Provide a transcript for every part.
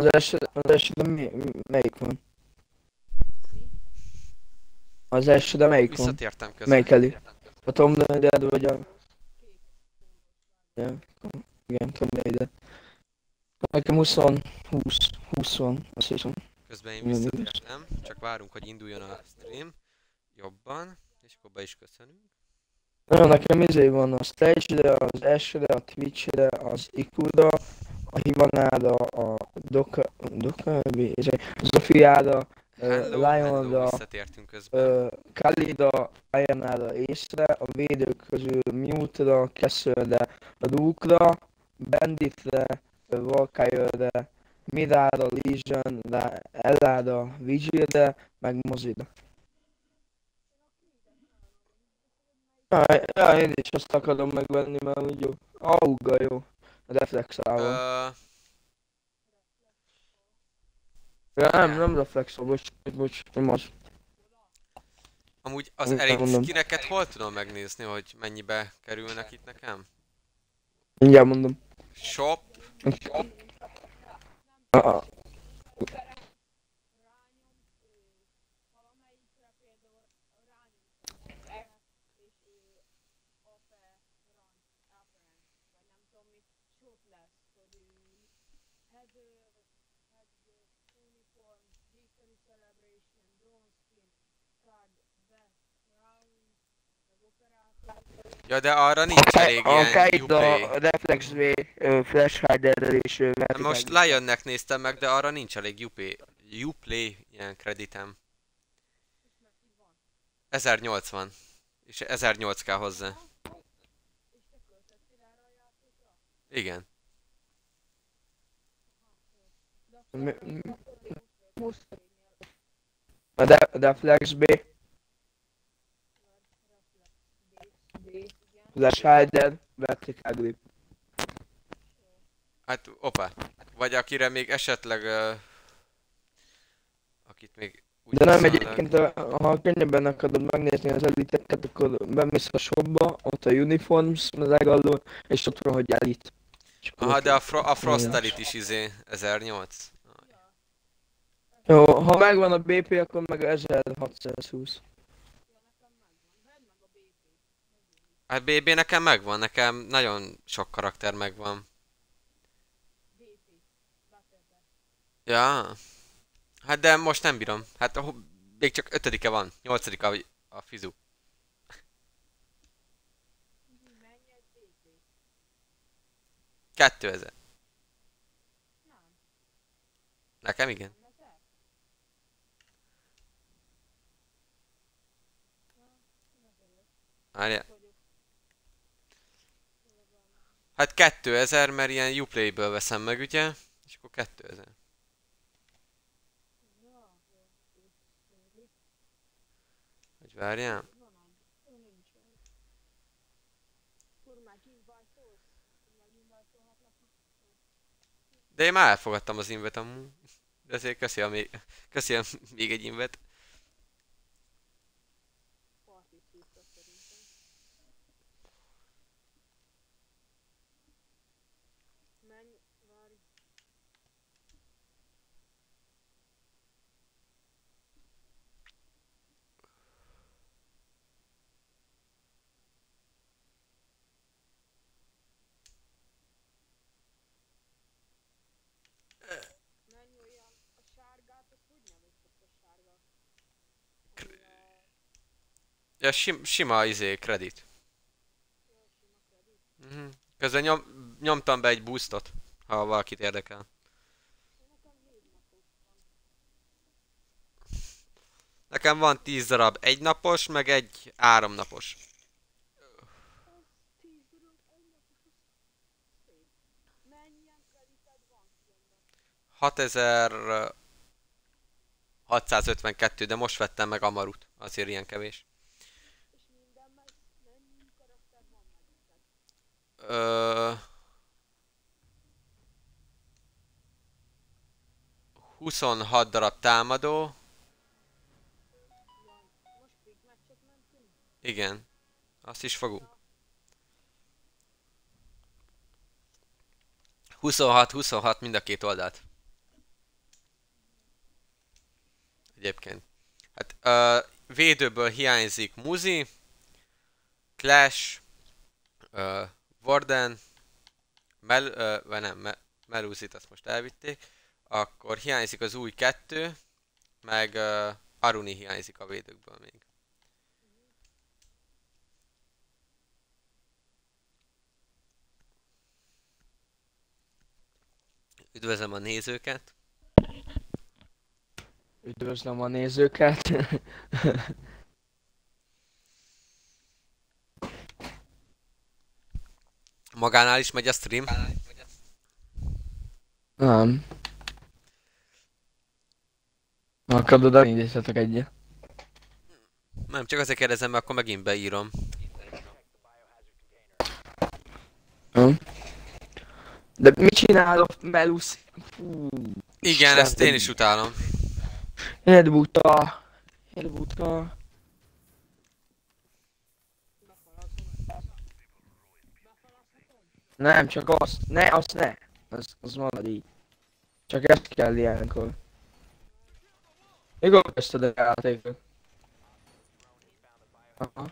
Az elsőben melyik van? Az elsőben melyik van? Visszatértem Melyik közben. elő? A Tomb Raider vagy a... Ja, igen, Tomb Raider. Nekem 20 van, azt hiszem. Közben én Mindig. visszatértem. Csak várunk, hogy induljon a stream. Jobban. És akkor be is köszönünk. Na, nekem van a Stage-re, az Ash-re, a Twitch-re, az Iku-ra, a Hivanára, a Doka, Zofiára, Hello, hello, Lionra, visszatértünk közben. Kalida, Ayanára, Észre, a védők közül Mute-ra, Kesselre, Rookra, Banditre, Valkyrie-re, Mirára, Legion-re, Ellára, Vigilre, meg Mozira. Ja, én is azt akarom megvenni, mert úgy jó. Auga jó. Reflexával. Ö, Ja, igen. nem reflexol, bocs, nem az. Amúgy az Úgy Elite mondom. skineket hol tudom megnézni, hogy mennyibe kerülnek itt nekem? Mindjárt mondom. Shop. Ah, Ja, de arra nincs elég a ilyen Kaid Uplay. a Reflex V Flash Hiderrel és Most Vertical. Lionnek néztem meg, de arra nincs elég Uplay ilyen kreditem. 1080. És 1008 kell hozzá. Igen. De Flex B. Flash Hider, Vertical Grip. Hát, opa. Vagy akire még esetleg... akit még úgy De nem viszonylag... egyébként, ha könnyebben akarod megnézni az eliteket, akkor bemész a shopba, ott a uniforms legalul, és ott van, hogy elit. Aha, de a Frost Elite is 1008. Jó, ha megvan a BP, akkor meg 1620. Hát BB nekem megvan, nekem nagyon sok karakter megvan. Ja. Hát de most nem bírom. Hát még csak 5-e van. 8-a a fizu. $2000. Nekem igen. Várjál. Hát 2000, mert ilyen Uplay-ből veszem meg, ugye? És akkor 2000. Hogy várjál? De én már elfogadtam az invet amúgy. De ezért köszi a még egy invet. Ja, sima kredit. Közben nyomtam be egy boostot, ha valakit érdekel. Nekem van 10 darab egynapos, meg egy 3 napos. 6652, de most vettem meg Amarut, azért ilyen kevés. Ö... 26 darab támadó. Igen, azt is fogunk. 26 mind a két oldalt. egyébként. Hát védőből hiányzik Muzi, Clash, Warden, Meluzit azt most elvitték. Akkor hiányzik az új 2, meg Aruni hiányzik a védőkből még. Üdvözlöm a nézőket! Üdvözlöm a nézőket! Magánál is megy a stream? Nem. Akarod, elindíthatok egyet. Nem, csak azért kérdezem, mert akkor megint beírom. De mit csinálok, Melusz? Igen, ezt én is utálom. Élbuta. Élbuta. Nem, csak azt. Ne, azt ne. Az marad így. Csak ezt kell ilyenkor. Mikor kezdted a játékot? Aha.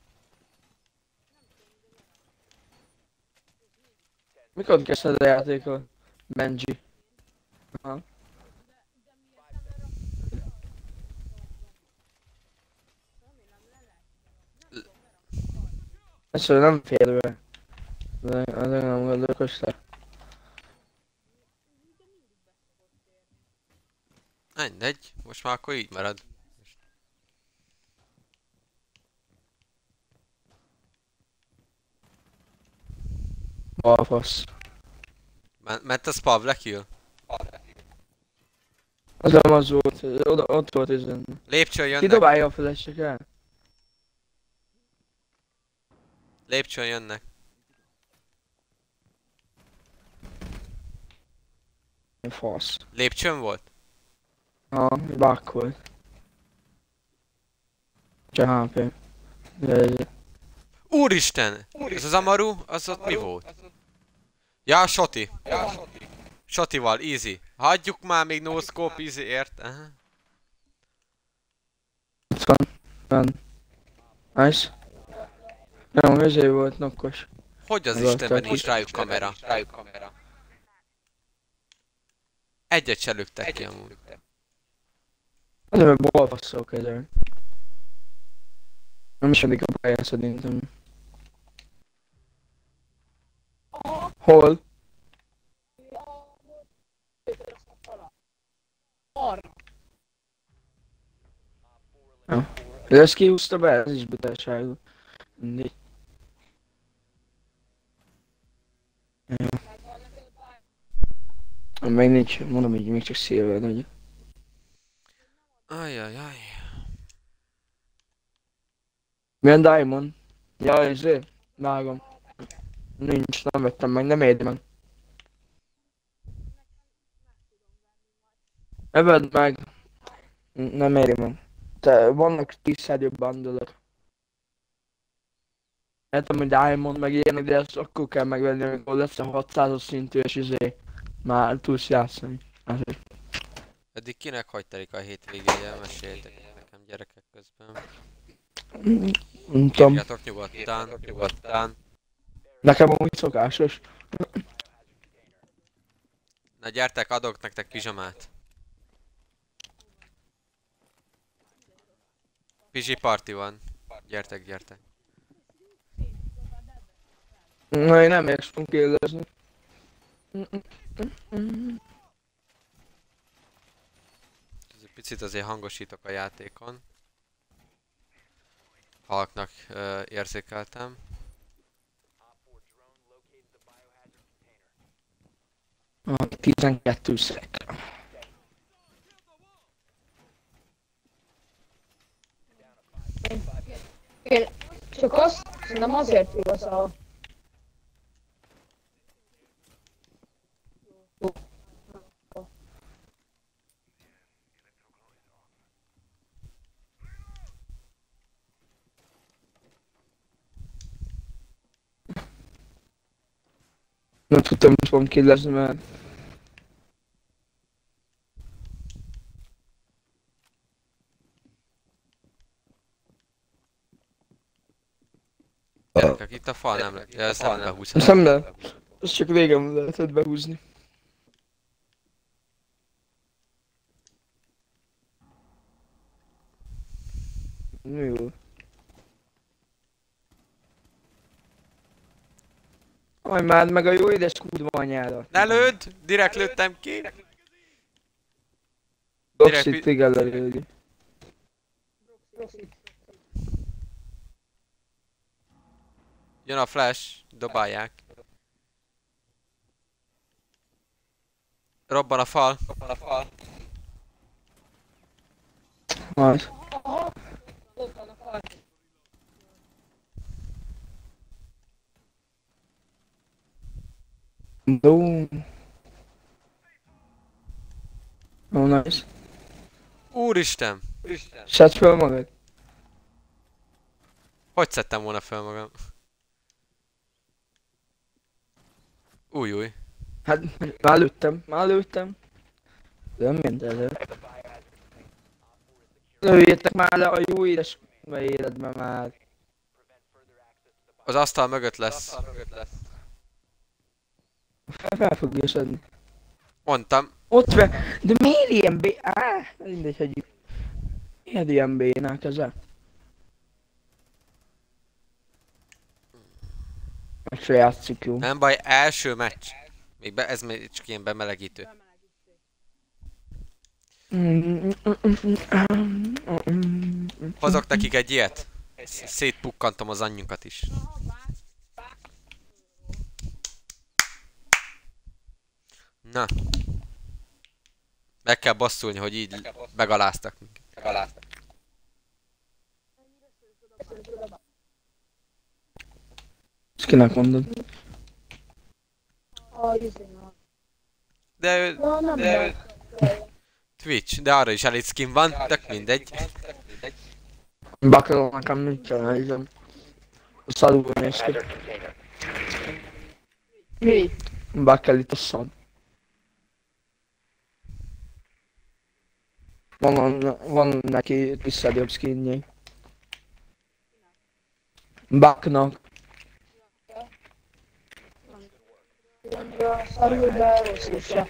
Mikor kezdted a játékot? Benji. Aha. Ez nem fér be. Azért nem gondolkoztál. Mindegy, most már akkor így marad. Balfasz. Ment a Spavle kill? Az nem az volt, ott volt ezen. Lépcsőn Ki jönnek. dobálja a flash-eket? Lépcsőn jönnek. Fasz. Lépcsőn volt? Back volt. Csak HP. Úristen! Ez az Amaru, az ott mi volt? Ja, a Shoti. Shotival, easy. Hagyjuk már még no scope, easy, ért? Aha. Ott van. Nice. Jó, ezért volt nokkos. Hogy az Az Istenben aztán- nincs rájuk kamera? Egyet se lőttek ki amúgy. Azért mert balfasszok ezzel. Nem is addig a pályán szerintem. Hol? Ja. De ezt kihúzta be, ez is butaságú. Mindegy. Ja. Még nincs, mondom így, még csak szélvel nagy. Ajajaj. Milyen Diamond? Ja, ezért? Vágom. Nincs, nem vettem meg, nem érdi meg. Eved meg. Nem éri meg. Te, vannak 10-szer jobb bandolok. Értem, hogy Diamond meg ilyenek, de ezt akkor kell megvenni, amikor lesz a 600-as szintű, és már tudsz játszani. Azért. Eddig kinek hogy telik a hétvégéje? Meséljétek nekem gyerekek közben. Nem tudom. Írjatok nyugodtan. Nekem úgy szokásos. Na gyertek, adok nektek pizsamát. Pizsi party van. Gyertek. Na, én nem értem kérdezni. Picit azért hangosítok a játékon. Halknak érzékeltem. A 12 szek. Igen, csak azt, nem azért igaz a... Nem tudtam, hogy fogom kérdezni, mert... Itt a fal nem lehet. Ja, ez nem behúzható. Ezt nem lehet. Ezt csak régen lehetett behúzni. Jó. Aj már meg a jó édes kurva anyára. Ne lőd! Direkt lőttem ki! Doxit téged lelődi. Jön a flash, dobálják. Robban a fal. Az. Boom. Oh, nice. Úristen! Szedd fel magad. Hogy szedtem volna fel magam? Új. Hát, már lőttem. De nem minden. Lőjétek már le a jó édes életben már. Az asztal mögött lesz. Fel fogja szedni. Mondtam. Ott ve... De miért ilyen bé... mindegy, hogy... Miért ilyen bénák ezzel? Meg se játszik jó. Nem baj, első meccs. Ez még csak ilyen bemelegítő. Hozok nekik egy ilyet. Szétpukkantom az anyjukat is. Na. Meg kell basszulni, hogy így megaláztak minket. Ezt kinek mondod? De Twitch, de arra is elég skin van, tök mindegy. Bakalom nekem mit kell helyzem. Szadul néz ki. Mi? Bakel itt a szad. Van neki visszadjobb skinjei. Baknak. Szarul, de rosszul se.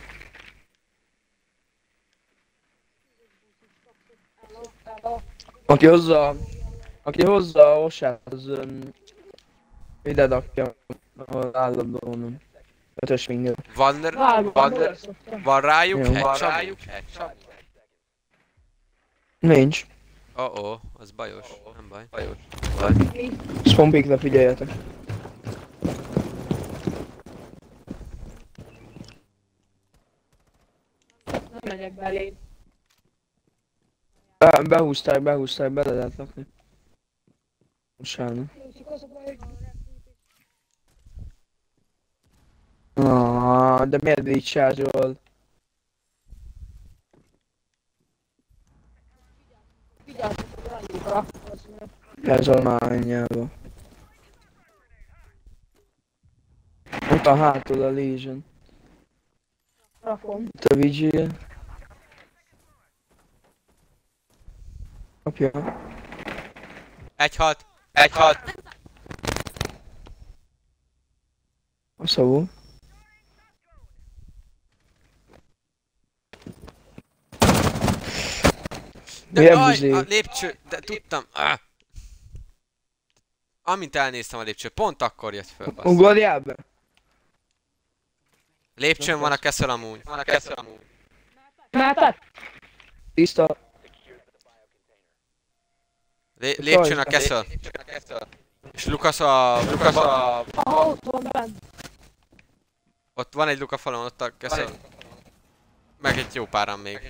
Aki hozza a osát, az ide dakja, ahol állandóan 5-ös finger. Van rájuk Jó. headshot? Nincs. Az bajos. Nem baj. Spompikre figyeljetek. Nem megyek belé. Behúzták, bele lehet lakni. Mosállna. De miért így sázsol? Vigyázzatok rajta. Ez a mányába. Ott a hátul a Legion. Rakom. Itt a Vigil. Kapja. Egy halt. A szavú. De Milyen aj, buzé? a lépcső, de tudtam. Amint elnéztem a lépcső, pont akkor jött föl. basszus. Ugorjál be! Lépcsőn van a keszel amúgy. Mehetett? Tiszta. Lépcsőn a keszel. És Lukasz a... Aha, ott van bent. Ott van egy luka falon, ott a keszel. Meg egy jó páran még.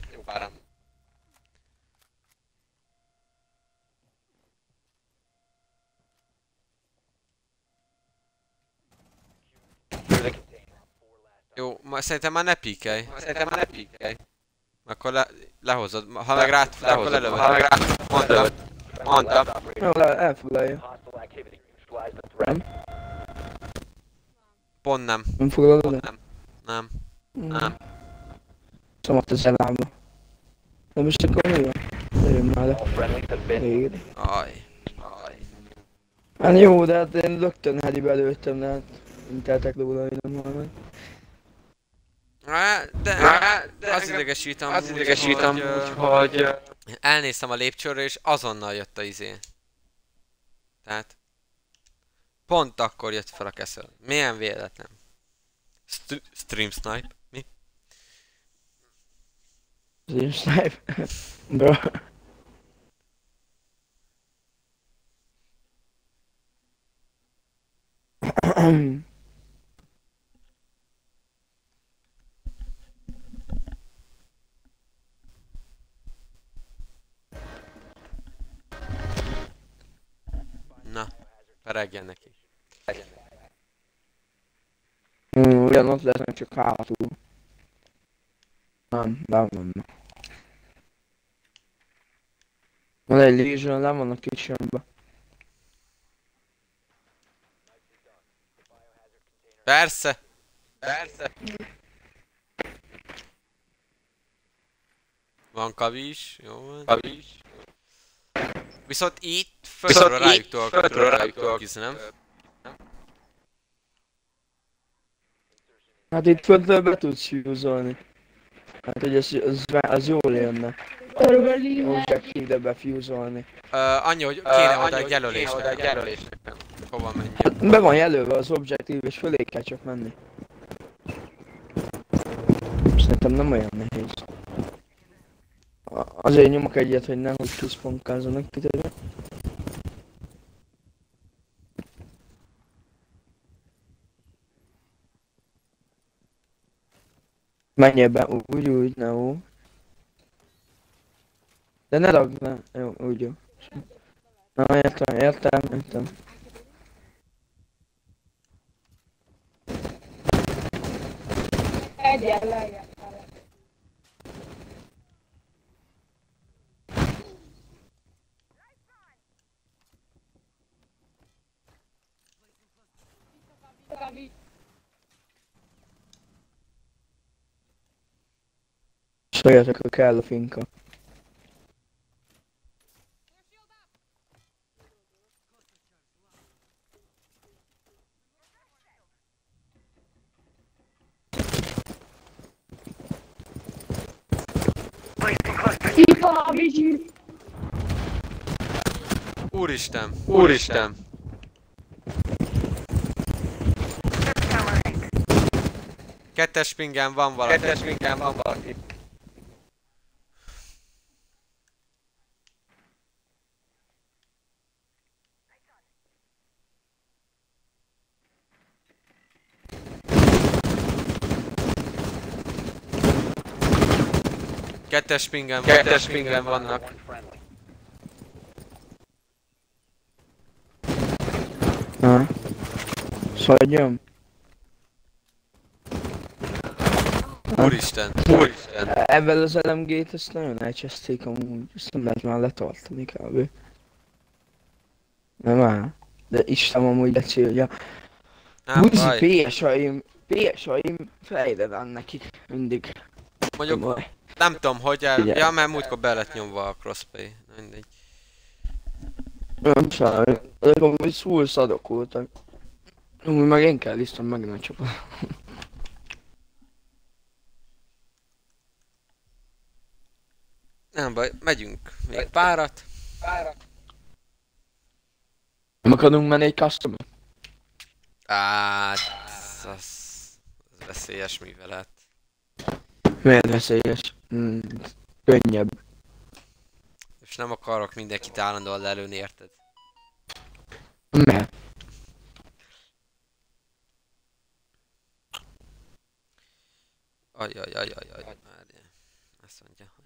Jó, szerintem már ne píkelj. Akkor lehozod. Ha meg rá, akkor lelövöd. Mondtam. Jó, elfoglalja. Pont nem. Nem foglalod el? Nem. Szomat az elába. De most akkor mi van? Jöjjön már le. Végre. Aj. Hát jó, de hát én rögtön helibe lőttem, de hát teltek róla, hogy nem hal meg. De az idegesít amúgy, hogy elnéztem a lépcsőről és azonnal jött a izé. Tehát pont akkor jött fel a keszel. Milyen véletlen. Stream snipe? Mi? Stream snipe. Bro. Na, peregjen neki. Ugyanott lesznek csak hátul. Nem. Van egy Legion, nem van a kitchenbe. Persze! Van kavis, jó van. Viszont itt földről rájuk tudok kizni, nem? Hát itt földről be tudsz fuse-olni. Hát hogy az jól jönne. Objective-de befuse-olni. Annyi, hogy kéne oda egy jelölés. Hova menjen? Be van jelölve az objective és fölé kell csak menni. Szerintem nem olyan nehéz. Azért nyomok egyet, hogy nehogy kiszponkázzanak titeket. Menjél be, úgy, ne ó. De ne ragd le, jó, úgy jó. Na, értem. Egyenlegen. Szóljatok, hogy kell a finka. Ipa, Vigi! Úristen! Kettes pingen van valaki. Kettes pingen vannak. Na. Szaladjam. Úristen! Ebben az LMG-t ezt nagyon elcseszték amúgy, ezt nem lehet már letartani kb. Nem áll. De Isten amúgy lecélja. Nem Buzi baj. PS-aim fejre van nekik mindig. Mondjuk Baj. nem tudom hogy Figyelj. ja, mert múltkor be lett nyomva a crossplay. Mindegy. Nem sajnálom, ezek amúgy szúr szadok voltak. Amúgy meg én kell isztom meg a csapat. Nem baj, megyünk. Még párat. Nem akarunk menni egy custom. Az veszélyes művelet. Miért veszélyes? Könnyebb. És nem akarok mindenkit állandóan lelőni, érted? Mert? Ajajajajaj. Azt mondja, hogy...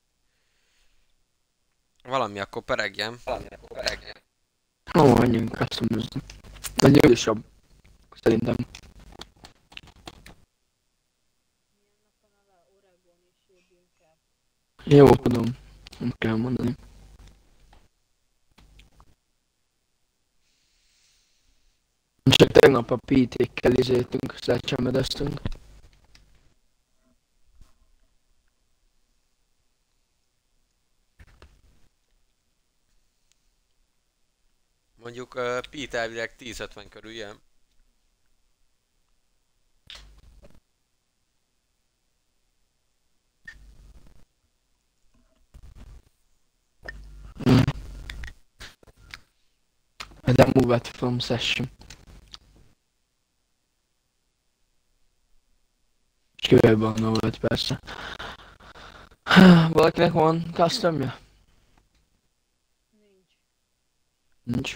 Valami akkor peregjem. Ó, menjünk customozni. De gyorsabb. Szerintem. Jó, tudom. Nem kell mondani. Csak tegnap a PT-kkel izéltünk, sledgehammereztünk. Mondjuk Pete elvileg 10-50 körül jön. De move it from session. És kívülben a 5 persze. Valakinek van customja? Nincs.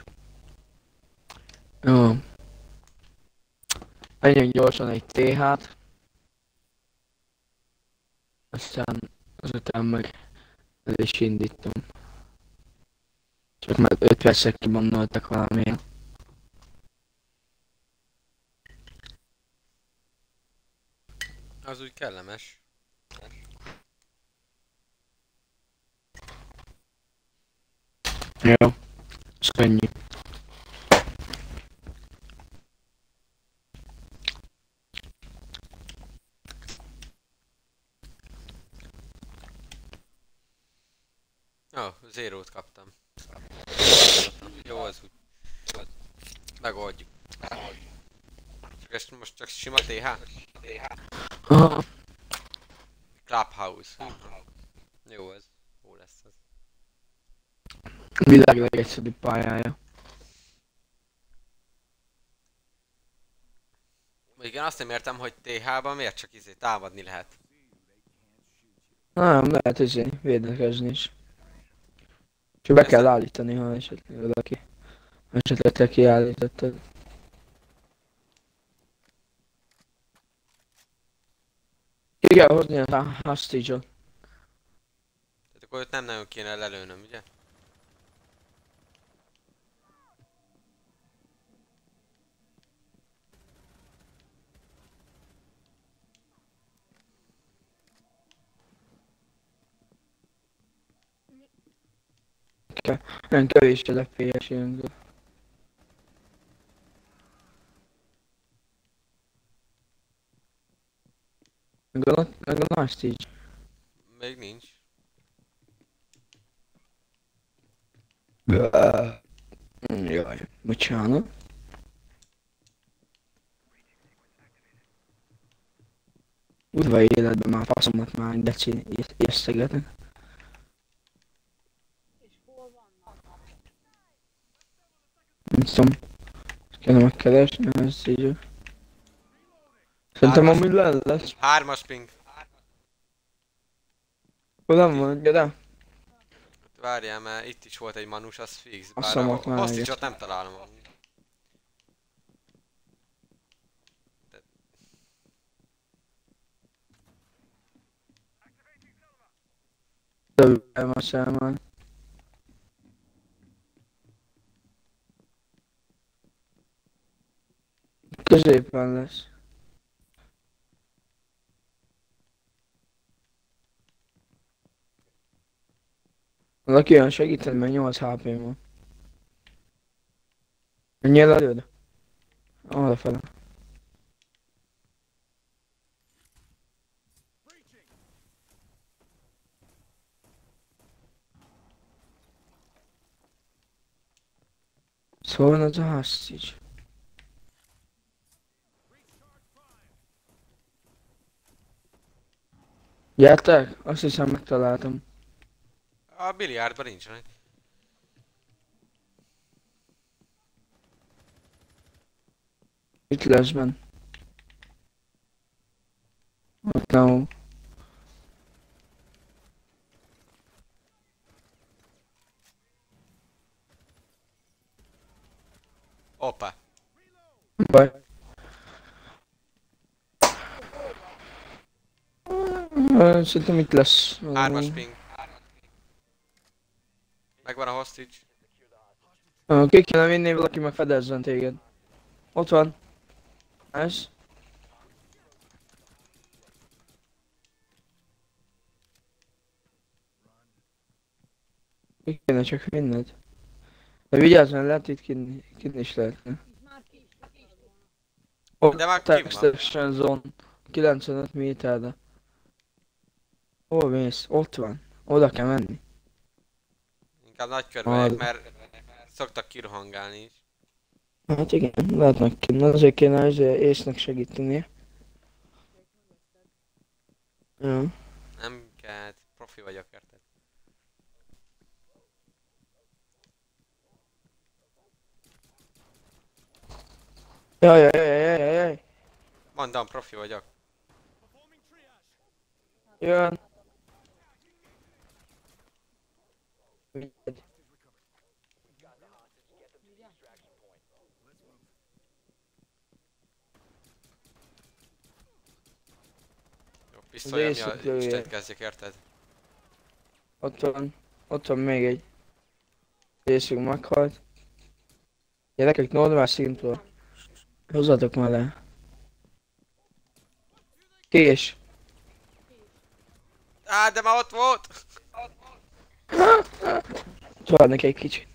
Jó. Menjünk gyorsan egy TH-t. Aztán azután meg el is indítom. Csak már 5 percet kibannoltak valamilyen. Az úgy kellemes. Jó. Ez könnyű. Ó, zérót kaptam. Jó, az úgy. Megoldjuk. Csak ezt most csak sima TH? Aha. Clubhouse. Jó ez. Jó lesz ez. Világ legegyszerűbb pályája. Igen, azt nem értem, hogy TH-ban miért csak támadni lehet. Nem, lehet védekezni is. Csak be kell állítani, ha esetleg valaki. Esetleg te kiállítottad. Ki kell hozni a hostage-ot. Tehát akkor őt nem nagyon kéne lelőnöm, ugye? Nem kevés a FPS ilyenkor. Meg a hostage. Még nincs. Jaj, bocsánat. Udvari életben már faszomat már deci észtegetek. Nem tudom. Kellene megkeresni, ez így. Szerintem amúgy le lesz. 3-as ping. Hol nem van, de? Várjál, mert itt is volt egy manus, az fix. A Bár szamot már hostage-ot nem találom. Dövültem a szállmán. Középen lesz. Valaki olyan segíted, mert 8 HP-m van. Menjél előd? Arrafele. Szóval az a hostage. Gyertek? Azt hiszem megtaláltam. A biliárdban nincsenek. Itt lesz benn. Ott nem. Hoppá. Baj. Szerintem itt lesz. 3-as ping. Megvan a hostage. Ki kéne vinni, valaki meg fedezzen téged. Ott van. Ez. Ki kéne csak vinned. De vigyázz, mert lehet itt kinn is lehetne. De már kim van. Extraction zone. 95 méterre. Hol mész? Ott van. Oda kell menni. Inkább nagy körbe, mert Szoktak kirohangálni is. Hát igen, lehetnek ki. Azért kéne azért észnek segítenie. Ja. Nem kell, profi vagyok, érted? Jaj. Mondom, profi vagyok. Jön. Jó, pisztolyom, éjszak ja, lője. Istent kezdjek, érted? Ott van még egy. Éjszak meghalt. Gyerekek, normál szintről. Hozzatok már le. Kés. Á, de már ott volt! Várnak egy kicsit.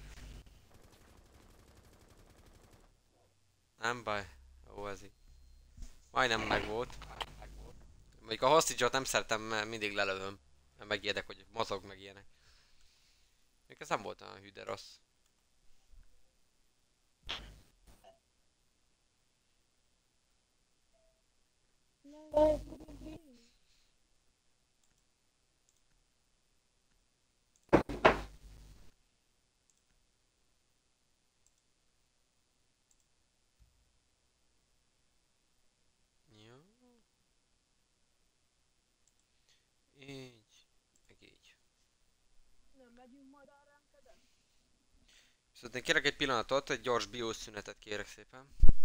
Nem baj. Jó, ez így. Majdnem meg volt. Mondjuk a hostage-ot nem szeretem, mert mindig lelövöm. Mert megijedek, hogy mozog meg ilyenek. Még ez nem volt olyan hű, de rossz. Jó. Így. Meg így. Viszont én kérek egy pillanatot, egy gyors biószünetet kérek szépen.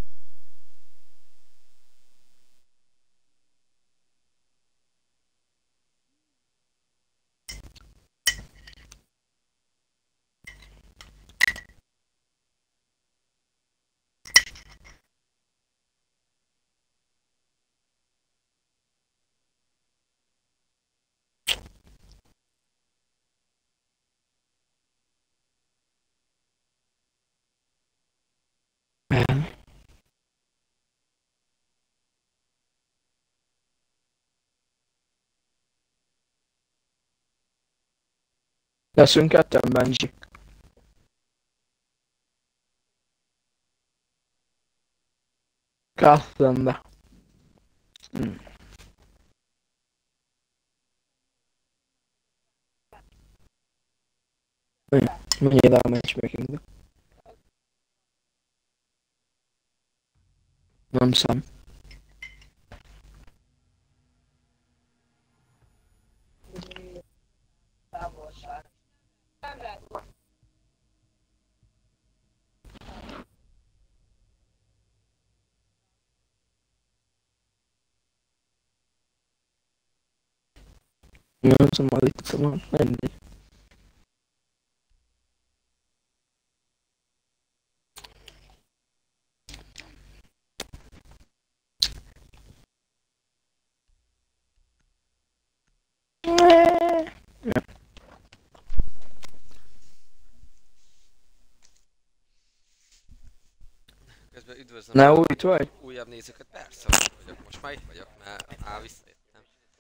Leszünk ketten, Benji. Kapszembe. Menjél rá a matchmakingbe. Nem szám. Nem szám, itt van. Mindegy. Közben üdvözlöm Ne a új itt vagy? újabb nézőket. Persze, hogy vagyok. Most már itt vagyok, mert visszajöttem.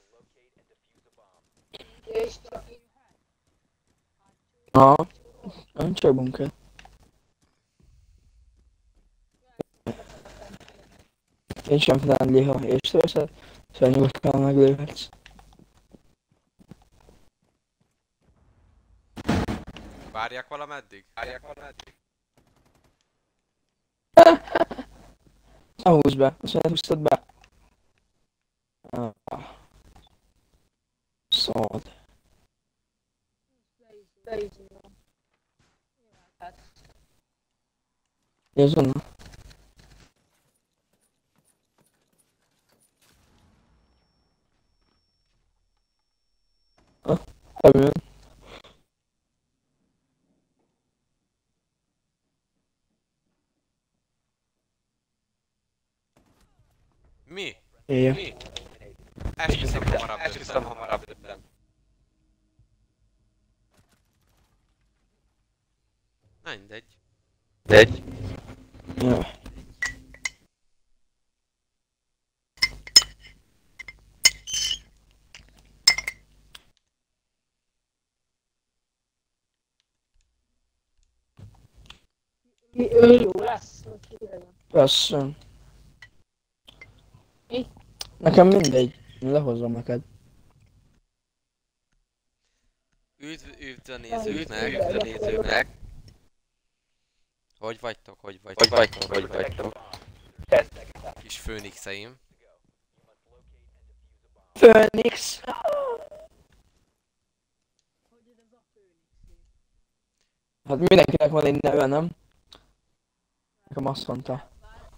Nem csak bunker. Én sem friendly, ha észreveszed, szóval nyugodtan meglőhetsz. Várják valameddig? Ne húzd be, azt mondja, húztad be. Szad. Ez onnan. Elműn. Mi? Éjjel. Esküszöm hamarabb döbben. Na mindegy. Jó. Ő jó lesz. Persze. Mi? Nekem mindegy. Lehozom neked. Üdv a nézőknek. Hogy vagytok? Kis főnixeim. Phoenix! Hát mindenkinek van egy neve, nem? Nekem azt mondta.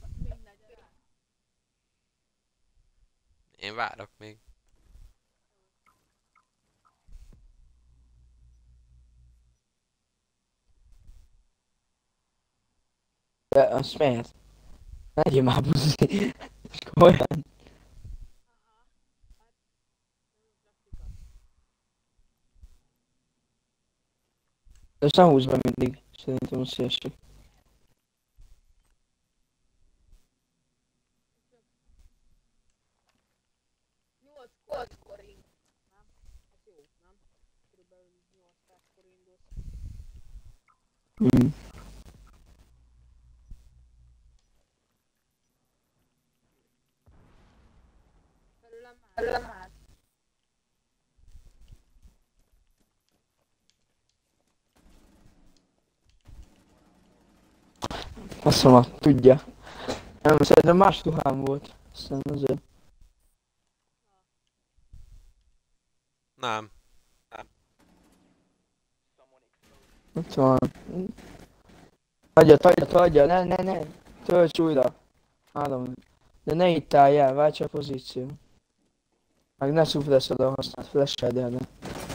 Én várok még. De azt miért? Ne legyél már buzi. Komolyan. De ezt ne húzd be mindig. Szerintem azt szívessék. Hmm. Azt mondom, tudja. Nem, szerintem más ruhám volt. Aztán azért. Nem. Ott van. Hagyja, ne. Tölts újra. Állom. De ne itt állj el, válts a pozíció. Meg ne szufleszed a használt flash-el, de ne.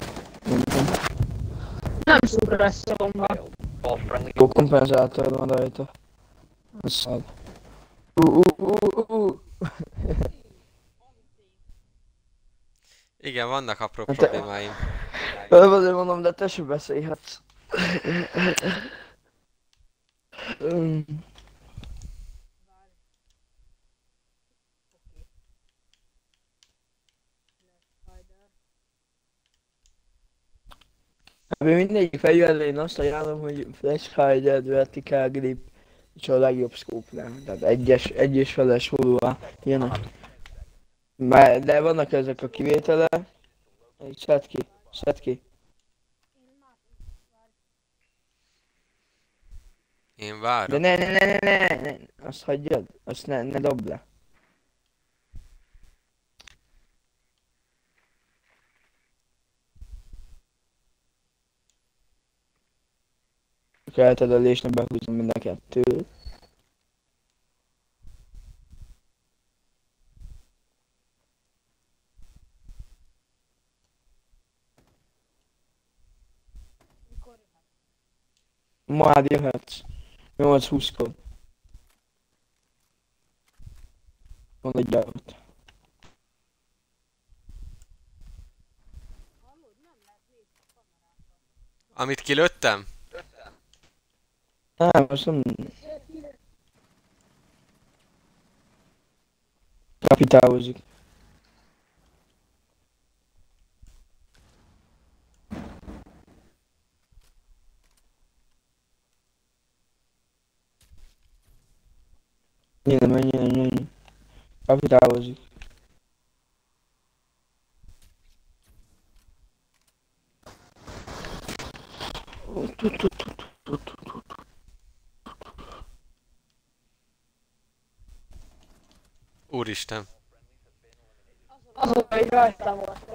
Nem szupresszom, ha. Jó kompenzátor van rajta. Az szad. Igen, vannak apró Hát problémáim. Azért mondom, de te sem beszélhetsz. Mindegyik fejjel én azt ajánlom, hogy Flash Hider, Vertical Grip és a legjobb scope-nál. Tehát egyes feles holóa ilyenek. De vannak ezek a kivétele. Szedd ki. Én várok. De ne. Azt hagyjad. Azt ne dobd le. Kelted a lésnek, behúzom mind a kettőt. Már jöhetsz. 8-20-kor. Van egy gyárat. Amit kilőttem? Nem, most nem... Kapitálozik. Menj. Kapitálozik. Úristen. Azok, hogy rajtam volt.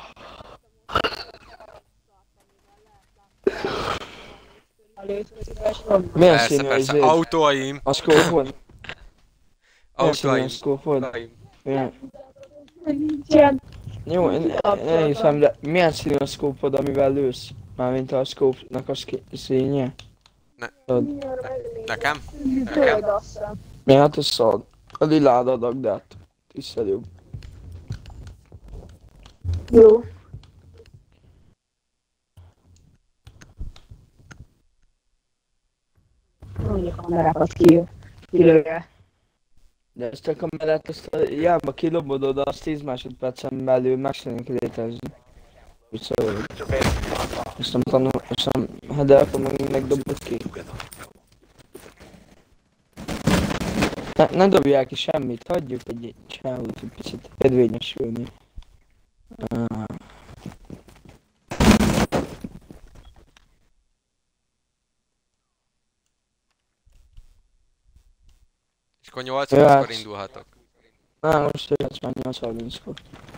Milyen Persze, színű persze. izéd? Autóaim. A scope-od? Milyen színű a Autóaim. scope-od? Nincsen. Jó, én hiszem, de milyen színű a scope-od, amivel lősz? Mármint a scope-nak a színje? Nekem? Zöld azt hiszem. Mi hát ez szad? A lilád adag, de hát tisztel jobb. Jó. Mondjuk a kamerákat kilője. De ezt a kamerát, azt a jába kilobod oda, azt 10 másodpercen belül meg szeretnénk létezni. Úgyhogy ezt nem tanul, hát de akkor megdobod ki. Ne dobják ki semmit, hagyjuk egy csávót egy picit kedvényesülni. És akkor 8-kor indulhatok. Most jöhetsz már 8:30-kor.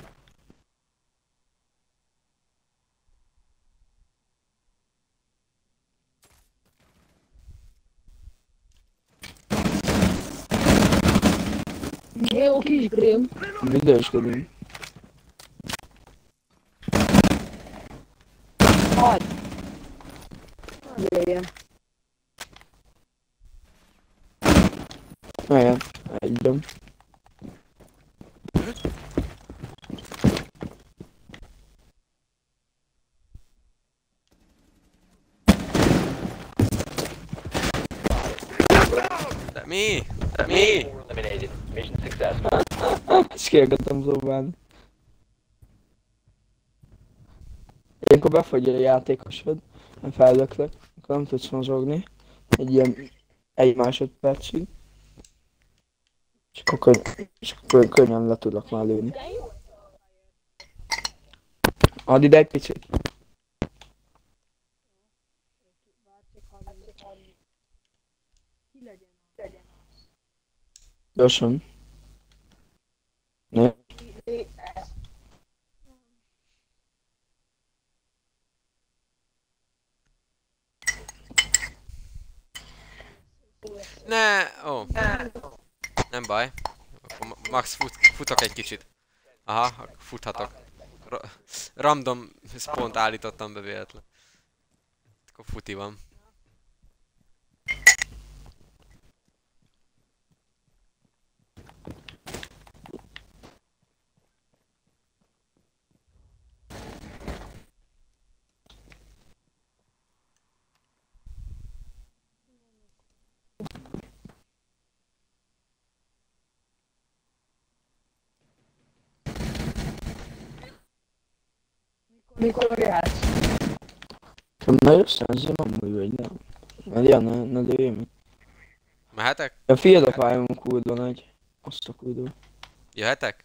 Jó kis grém. Büdösködünk. Hagy. Jöjjön. Olyan, egyben. De mi? De mi? Ezt kérgetem próbálni. Ilyenkor befogy a játékosod, ha fellöklök, akkor nem tudsz mozogni. Egy másodpercig. És akkor könnyen le tudok már lőni. Add ide egy picit. Gyorsan. Ne. Ne, ó. Nem baj. Akkor max futok egy kicsit. Aha, futhatok. Random spawn-t állítottam be véletlen. Akkor futi van. Mikor jöhetsz? Na jössz, azért amúgy vagy, nem. Ja, ne lőjön meg. Mehetek? A field of Iron kurva nagy. Azt a kurva. Jöhetek?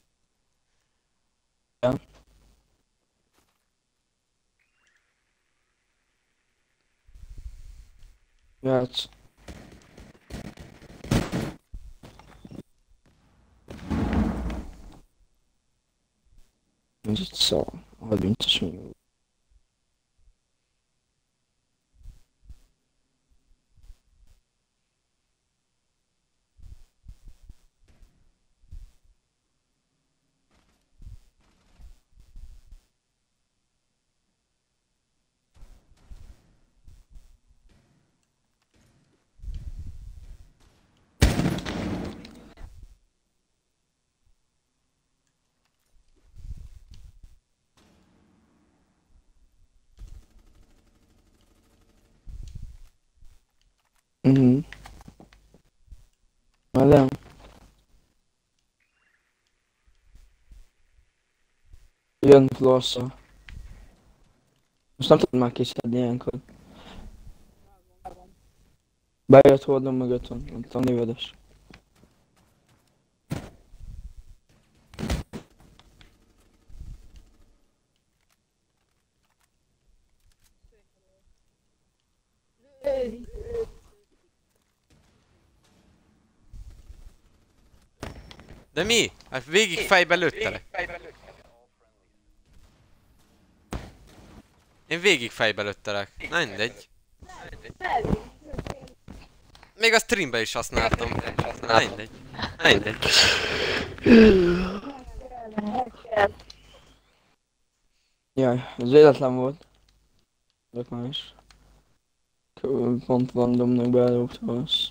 Ja. Jöhetsz. Ez itt szó. 30-as minimum. Velem. Jön Florsa. Most nem tudom már kiszedni ilyenkor. Bejött hordom mögött van, ott a névedes. De mi? Hát végig fejbe lőttelek. Én végig fejbe lőttelek. Na mindegy. Még a streambe is használtam. Na mindegy. Na mindegy. Jaj, ez véletlen volt. Ezek már is. Pont randomnak beelőgtem azt.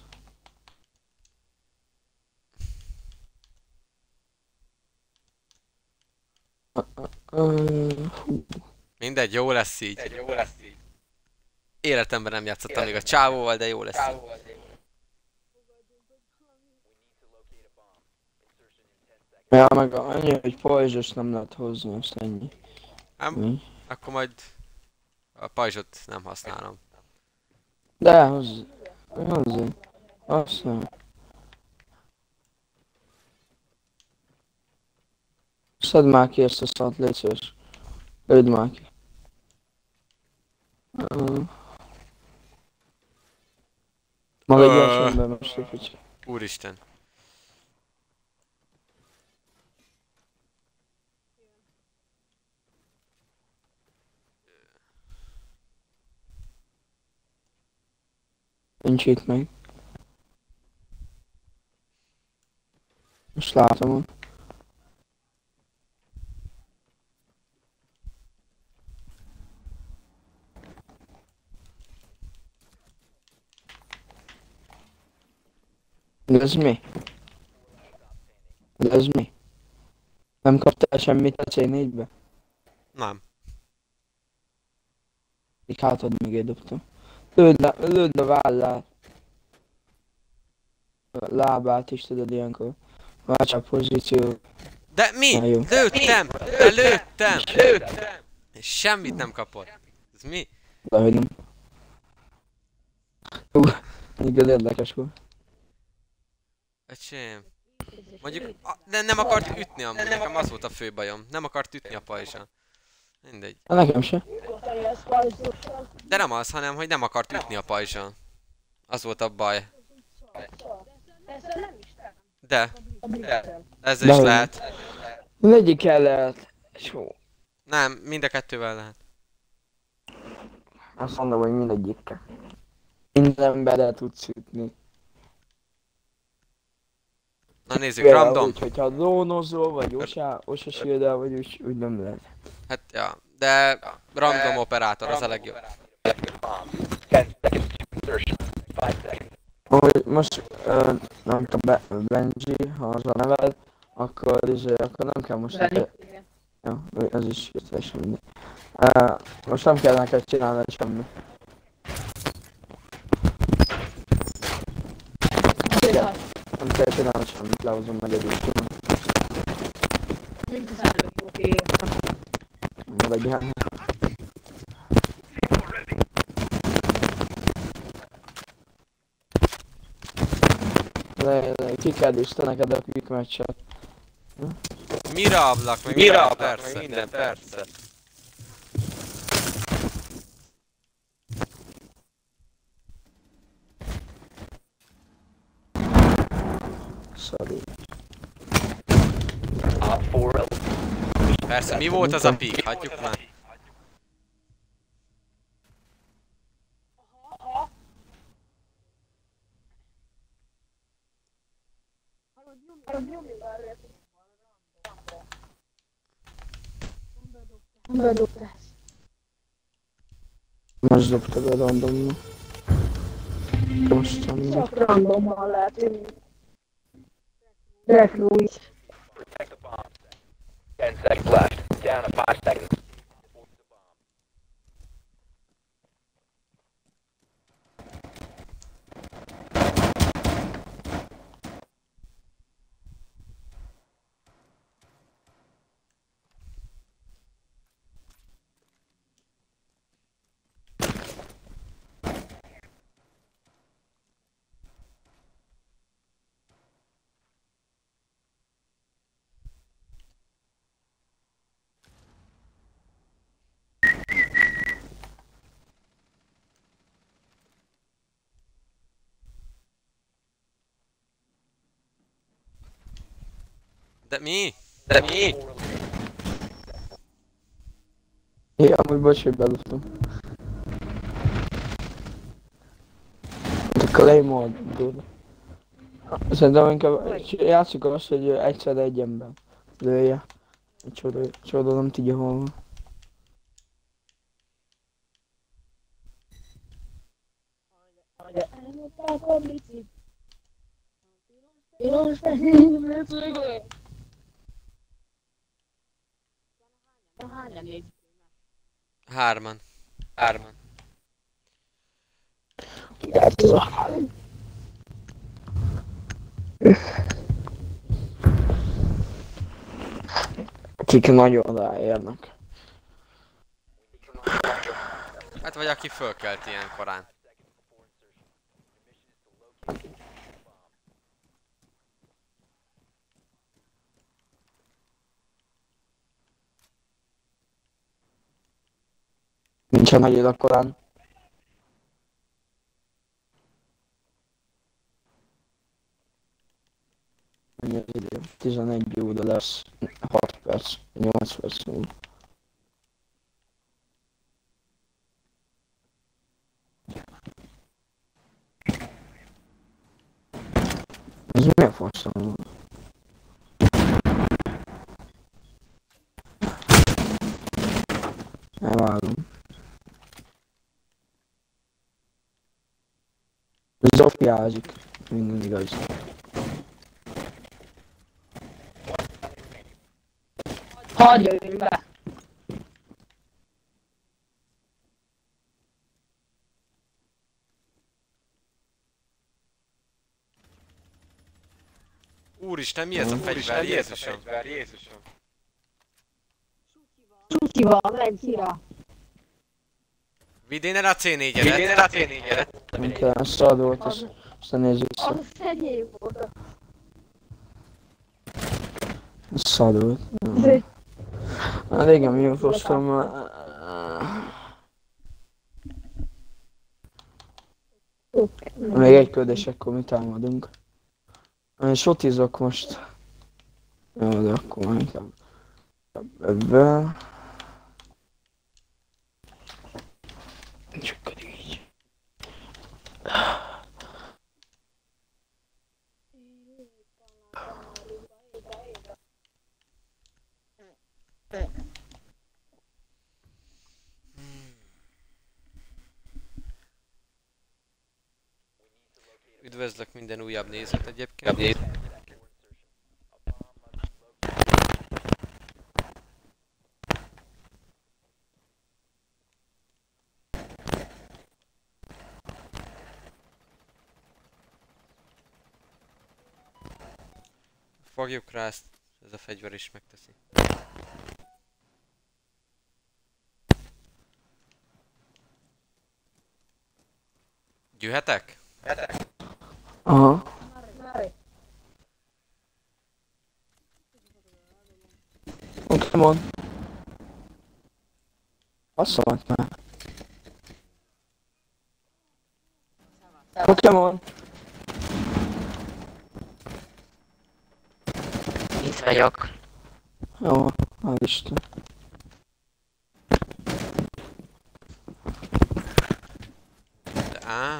Mindegy, jó lesz így. Életemben nem játszottam még a csávóval, de jó lesz így. Ja, meg annyi, hogy pajzsos nem lehet hozni, azt ennyi. Akkor majd a pajzsot nem használom. De hozzá. Azt nem. Szedd már ki ezt a szart, légy szíves. Lőd már ki. Maga gyorsan be most egy kicsit. Úristen. Nincs itt meg. Most látom. De ez mi? De ez mi? Nem kaptál semmit a C4-be? Nem. Még hátad mögé dobtam. Lőd a vállát. A lábát is tudod ilyenkor. Válts a pozíció. De mi? Na jó. Lőttem! De lőttem! És semmit nem kapott. Ez mi? De hogy nem. Igaz érdekes volt. Öcsém. Mondjuk, de nem akart ütni amúgy, nekem az volt a fő bajom. Nem akart ütni a pajzsa. Mindegy. Nekem se. De nem az, hanem hogy nem akart ütni a pajzsa. Az volt a baj. De. Ez is Dehogy. lehet. Mindegyikkel lehet. Jó. Nem, mind a kettővel lehet. Azt mondom, hogy mindegyikkel. Minden bele tudsz ütni. Na nézzük, random. Úgy, hogyha drónozol, vagy osa shield-el, vagy úgy nem lehet. Hát ja, de random operátor az a legjobb. Most nem tudom, Benji, ha az a neved, akkor nem kell most neked... Ja, ez is teljesen mindegy. Most nem kell neked csinálni semmi. Nem kell csinálni semmit, lehozom meg együtt csinálni. Mint az előbb, oké. Legyen. Kiked is, te neked a quick match-et. Mira ablak, meg minden, persze. Sorry. Persze, mi volt az a pik? Hagyjuk már. Most dobtad a randomba. Most nem. Csak randomban lehet jönni. Reklúj. 10 seconds left. Down to 5 seconds. De mi? Ja, amúgy bocs, hogy belőttem. A Claymore, dude. Szerintem inkább játsszuk azt, hogy egyszer egy ember lője. Csoda nem tudja hol van. Elmondták a bicit. Piros fehér, lecögöl. Hányan nézik? Hárman. Kik nagyon ráérnek. Hát vagy aki fölkelt ilyen korán. Nincsen nagy élakorán. Mennyi az idő? 11 óra lesz. 6 perc. 8 perc múlva. Ez milyen faszom? Elvágom. Zsofjázik. Minden igaz. Hadd jöjjünk be! Úristen, mi ez a fegyver? Jézusom! Csúcsival, menj kira! Vidd innen a C4-eret! Mint szad volt, aztán nézzük vissza. Az enyém volt. Szad volt. Régen miótoztam már. Még egy köldés, akkor mi támadunk. Sotizok most. Jó, de akkor már inkább ebből. Csak így. Üdvözlök minden újabb nézőt egyébként. Fogjuk rá ezt, ez a fegyver is megteszi. Gyűhetek? Aha. Pokémon. Asszomat már. Pokémon. Itt vagyok. Jó, hál' Isten. De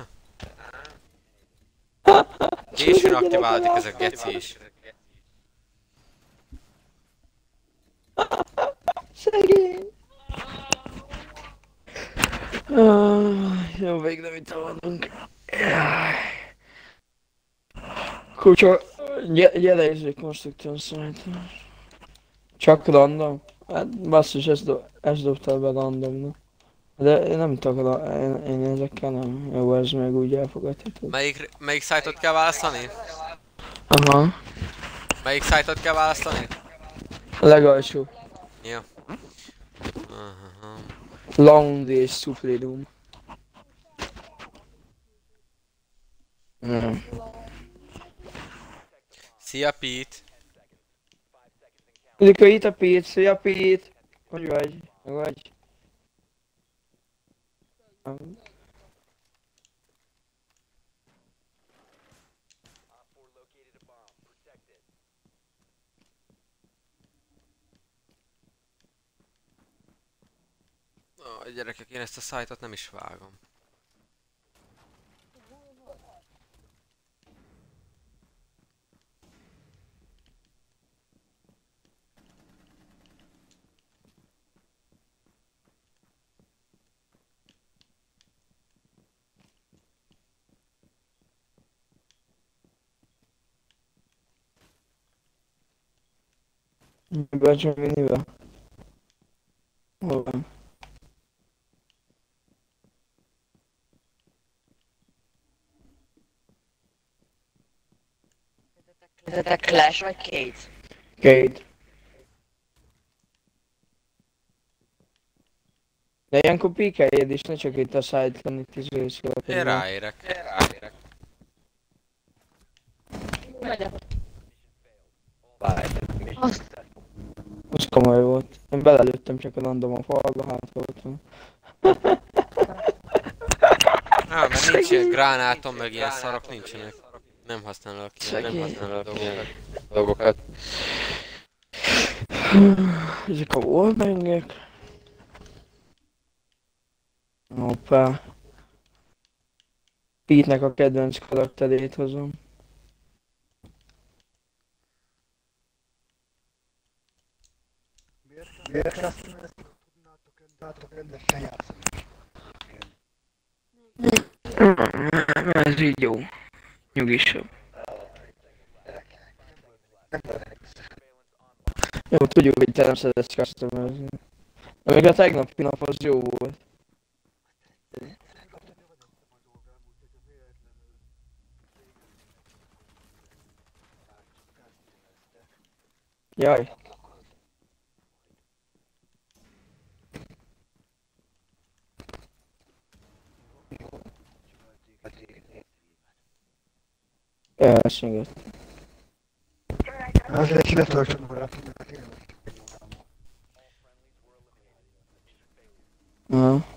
későn aktiválódik ez a geci is. Szegény. Jó, végre mit tanulunk. Kutya, gyere és egy konstrukción szállítani. Csak random? Hát basszus, ezt dobtál be randomna. De én nem tudok, én ezekkel nem. Jó, ez meg úgy elfogadható. Melyik szájtot kell választani? Aha. Melyik szájtot kell választani? A legalsó. Jó. Aha. Laundry és Supreme. Szia Pete! Üdvözlök itt a Pete, szia Pete! Hogy vagy? Hogy vagy? Gyerekek, én ezt a szájtot nem is vágom. Bácsom minibe? Hol van? Ez a Clash vagy Kate? Kate. De ilyenkor píkeljéd is, ne csak itt a szájtlan itt is őszülök. Én ráérek. Megyek. Az komoly volt. Én belelőttem csak a random a falba, hát volt van. Mert nincs ilyen gránátom, meg ilyen szarok nincsenek. Nem használok Szegény. dolgokat. Ezek a wallbangek. Hoppá. Pete-nek a kedvenc karakterét hozom. Miért kell azt mondani, hogy tudnátok rendesen játszani? Ez így jó. Nyugisabb. Jó, tudjuk, hogy te nem szeretsz customizni. Még a tegnapi nap az jó volt. Jaj. Elsenget. Azért letöltsön magát, hogy én Aha.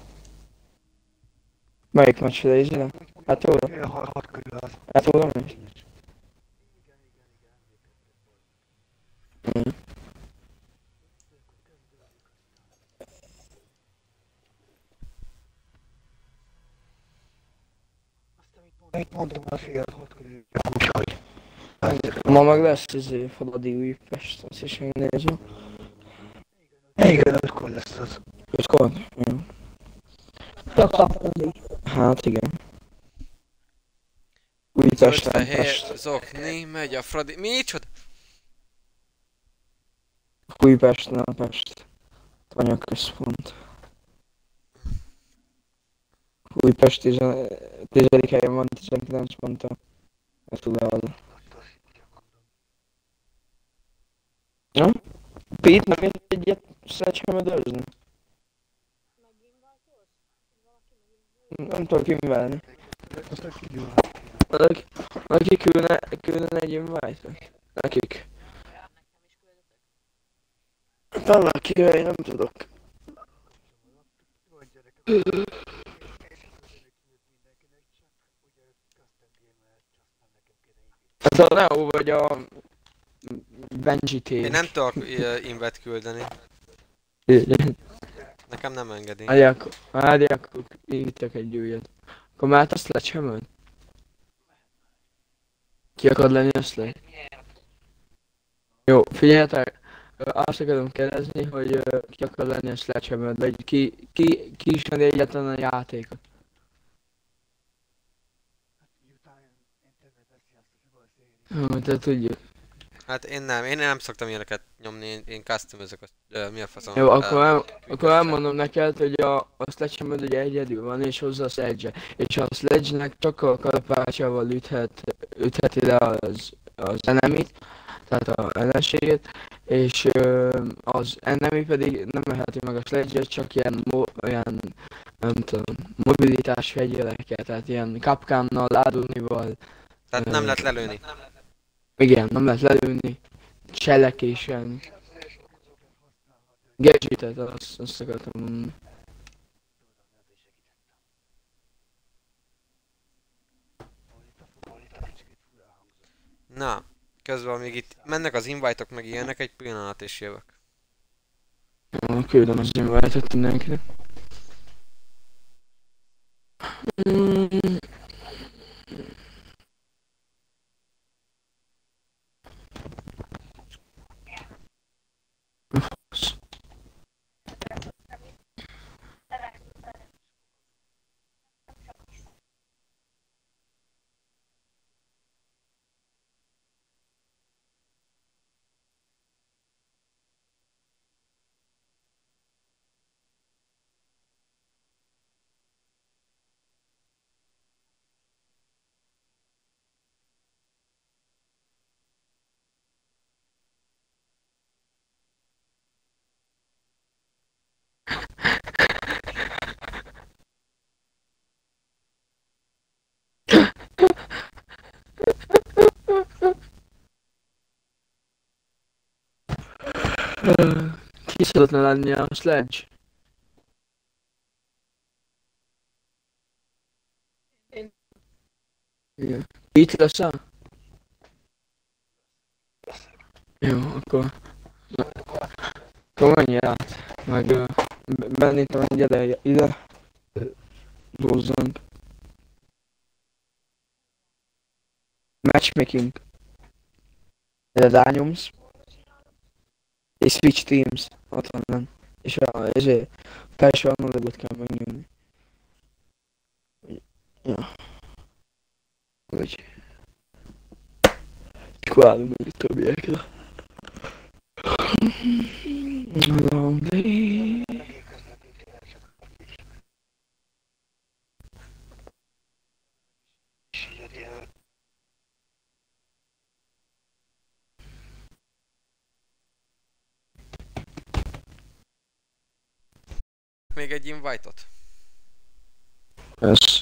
Melyik meccsre is, de? Hát óra? ilyen 6 körül az. Hát óra is? Mit mondom, az fél 6 körül, úgyhogy. Ma meg lesz Faladi Újpest, azt is megnézem. Igen, 5-kor lesz az. 5-kor? Jó. Csak kaptam. Hát igen. Újpesten, Fehér, Pest. zokni, megy a Fradi... Micsoda? Újpesten, Pest. Tanyagközpont. Újpest 10. helyen van, 19 ponttal. Ezt tudod. Ja? Pete nem jött egyet sledgehammer-özni? Nem tudok invelni. Azt a kívül. Neki küldene egy invite-ot? Nekik. Talán kire, én nem tudok. Hát a Leo vagy a Benji T. Én nem tudok invet küldeni. Nekem nem engedi. Várják, írtak egy újat. Akkor már azt sledgehammer? Ki akar lenni a sled? Jó, figyeljetek! Azt akarom kérdezni, hogy ki akar lenni a sledgehammer, vagy ki ismeri egyetlen a játékot? Te tudjuk. Hát én nem szoktam ilyeneket nyomni, én customizok, mi a faszom. Jó, akkor elmondom neked, hogy a sledgehammer ugye egyedül van, és hozza a sledge-et. És a sledge-nek csak a kalapácsával ütheti le az enemit, tehát a ellenségét, és az enemy pedig nem eheti meg a sledge-et, csak olyan nem tudom, mobilitás fegyverekkel, tehát ilyen kapkánnal, ládunival. Tehát nem lehet lelőni. Igen, nem lehet lelőni, cselekésen. Gadgetet, azt akartam mondani. Na, közben még itt mennek az invite-ok meg ilyenek, egy pillanat és jövök. Jó, küldöm az invite-ot mindenkinek. Ki szeretne lenni a sledge? Igen. Itt leszel? Jó, akkor menj át. Meg bennétem egy ide. Dózzunk. Matchmaking. Ide rányomsz. És switch teams. Ott van nem. És a felső analogot kell megnyomni. Ja. Úgy. Akkor állunk meg a többiekre. Long day. Még egy invite-ot? Yes.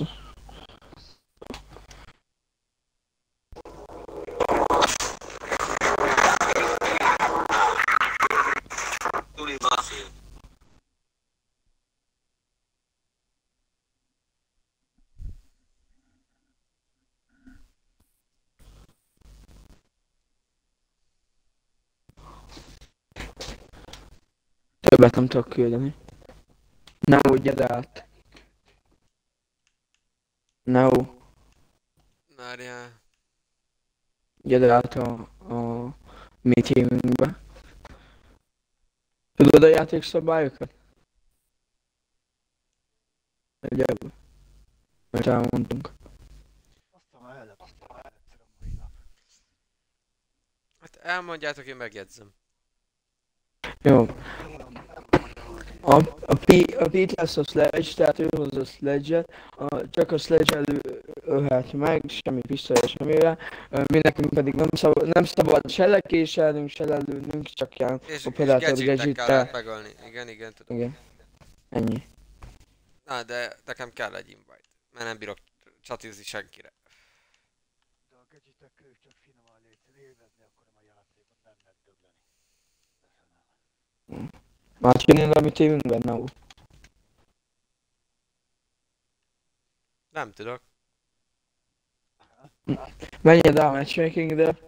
Többet nem tudok küldeni. Nem úgy gyere át. No. Várjál. Gyere át a meetingünkbe. Tudod a játékszabályokat? Egyelőbb. Mert elmondtunk. Hát elmondjátok, én megjegyzem. Jó. A Pete lesz a sledge, tehát ő hoz a sledge-et, csak a sledge ölhet meg, semmi pisztolya semmire, mi nekünk pedig nem szabad se lekéselnünk, se lelőnünk, csak ilyen operátor gadgettel. Megölni. Igen, tudom. Igen. Ennyi. Na, de nekem kell egy invite, mert nem bírok csatizni senkire. De a gadgetek csak finoman élvezni akarom a játékot, nem megdögleni. Már csinálni a meetingünkben, no. Nem tudok. Menjél rá a matchmakingre.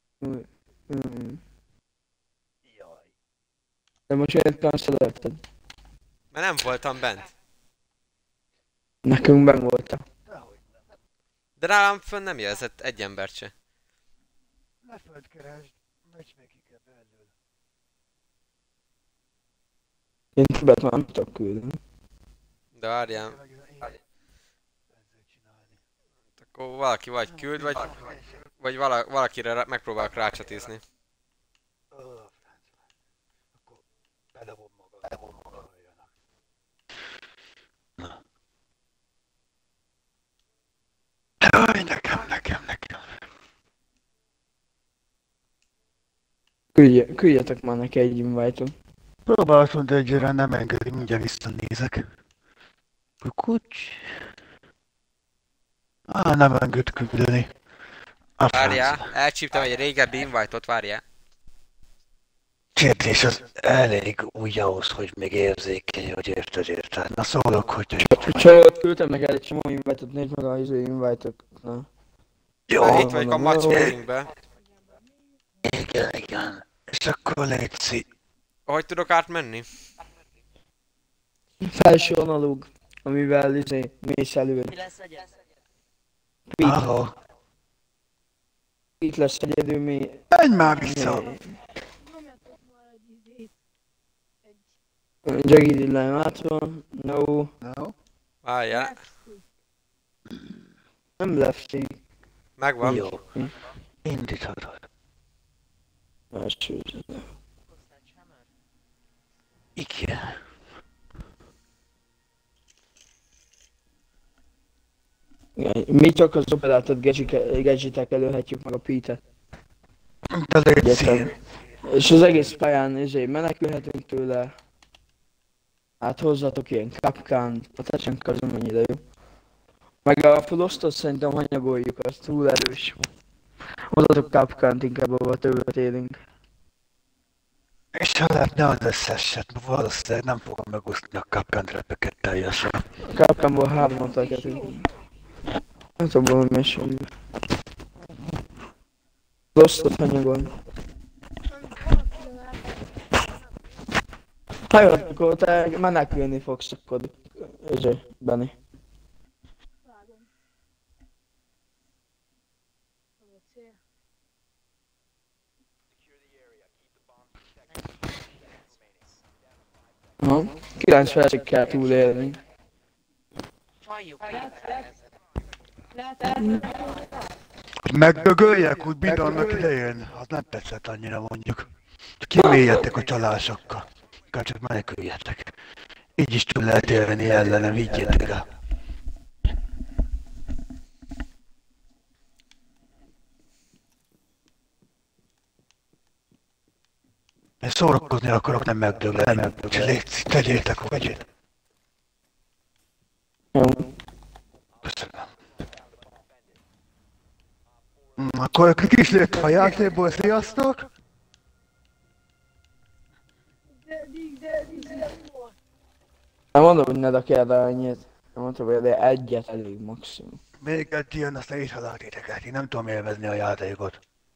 Jaj. De most miért cancelölted? Mert nem voltam bent. Nekünk benn voltál. Dehogy nem. De nálam fönn nem jelzett egy embert se. Ne földkeresd, matchmaking-e belül. Én többet már nem tudok küldeni. De várjál. Tényleg ezzel csinálni. Akkor valaki vagy küld, vagy valakire megpróbálok rácsatizni. Francba. Akkor bedobom magam. Na. Jaj, nekem. Küldjetek már neki egy invite-ot. Próbáltam, de egyre nem engedi, mindjárt visszanézek. Kukucs. Nem enged küldeni. A Várjál, elcsíptem egy régebbi invite-ot, várjál. kérdés az elég úgy ahhoz, hogy még érzékeny, hogy érted. Na szólok, hogy... Csak küldtem meg el egy csomó invite-ot, nézd meg az invite-ot. Jó, Itt vagyok a matchmakingbe. igen. És akkor létszi. Hogy tudok átmenni? Felső analóg, amivel mész előre. Mi lesz egyet? Ahol. Itt lesz egyedül mi... Menj már vissza! Jaggy lemátva, no. No. Várjál. Nem lefting. Megvan. Jó. Indíthatod. Igen. Mi csak az operátor gadgetek előhetjük meg a Pete-et. De létszi. És az egész pályán menekülhetünk tőle. Hát hozzatok ilyen kapkán, a tecsenk az nem annyira jó. Meg a Frostot szerintem hanyagoljuk, az túl erős. Hozzatok kapkánt, inkább ahol többet élünk. És ha lehetne az összeset, valószínűleg nem fogom megúszni a kapkántrepeket teljesen. A kapkánból 3-at adjatok. Nem tudom, hogy mesélni. Rosszat anyagolni. Ha jó, akkor te menekülni fogsz, akkor Benni. Aha, 9 percig kell túlélni. Halljuk. Hogy megdögöljek úgy mindennek idején, az nem tetszett annyira mondjuk. Csak kimélyetek a csalásokkal. Akár csak meneküljetek. Így is túl lehet élni ellenem, higgyétek el. Én szórakozni akarok, nem megdögölni. Légy, tegyétek, vegyétek. Jó. Köszönöm. Akkor kis lett a játékból, sziasztok! Nem mondom, hogy ne rakjál rá annyit. Nem mondtam, hogy de egyet elég maximum. Még egy ilyen, aztán is haláltéteket. Én nem tudom élvezni a játékot.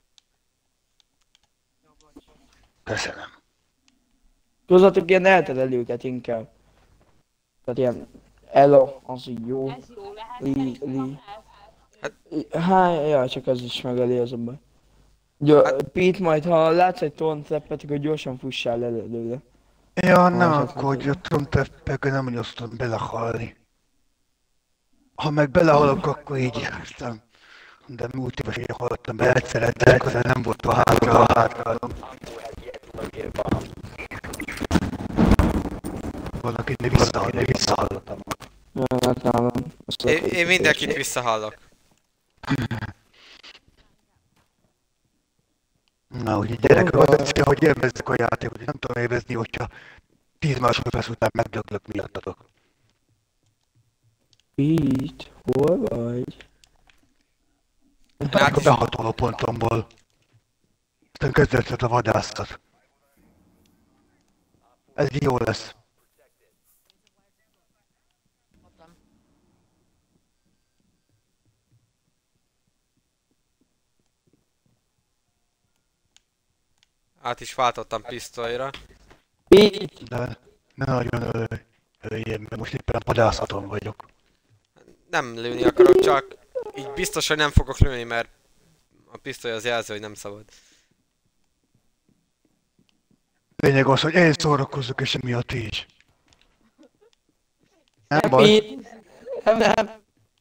Köszönöm. Hozzatok ilyen elterelőket inkább. Tehát ilyen Elo, az így jó. Li. Hát, ja, csak ez is megeli az a baj. Pete, majd ha látsz egy tornteppet, akkor gyorsan fussál előle. Ja, ne aggódj, a tronteppekkel nem nyoztam belehalni. Ha meg belehalok, akkor így jártam. De múlt évben így haltam be egyszerre, de nem volt a hátra. Valaki visszahallottam. Hát nálam. Én mindenkit visszahallok. Na, ugye gyerekek, az egyszer, hogy élvezzük a játékot, nem tudom élvezni, hogyha 10 másodperc után megdöglök miattatok. Pete, hol vagy? A behatoló pontomból. Aztán kezdődhet a vadászat. Ez jó lesz. Át is váltottam pisztolyra. Pete! De ne nagyon öljön, mert most éppen vadászaton vagyok. Nem lőni akarok, csak így biztos, hogy nem fogok lőni, mert a pisztoly az jelző, hogy nem szabad. Lényeg az, hogy én szórakozzak, és emiatt is. Nem Nem, baj. Pete! Nem.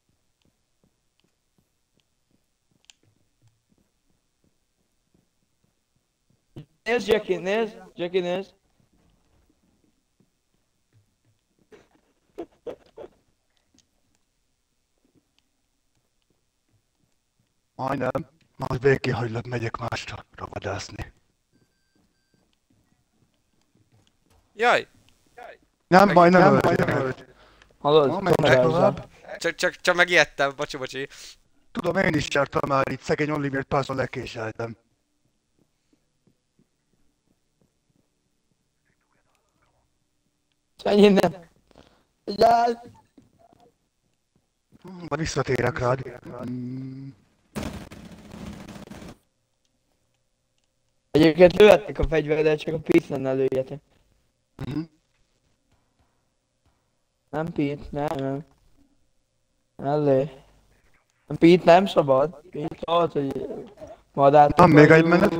Nézd, Jackie, nézd! Jackie, nézd! Majdnem. Majd végén hagylak, megyek másra vadászni. Jaj! Nem baj, nem öld. Hallod? Menjek tovább. Csak megijedtem, bocsi. Tudom, én is jártam már itt, szegény Oliver Pazon lekéseltem. Ennyi nem. Vigyázz! Majd visszatérek rád. Egyébként lőhettek a fegyverrel, csak a Pete-en ne lőjetek. Nem Pete, nem. Ellé. Pete nem szabad. Pete ott, hogy madát Van még egy menet?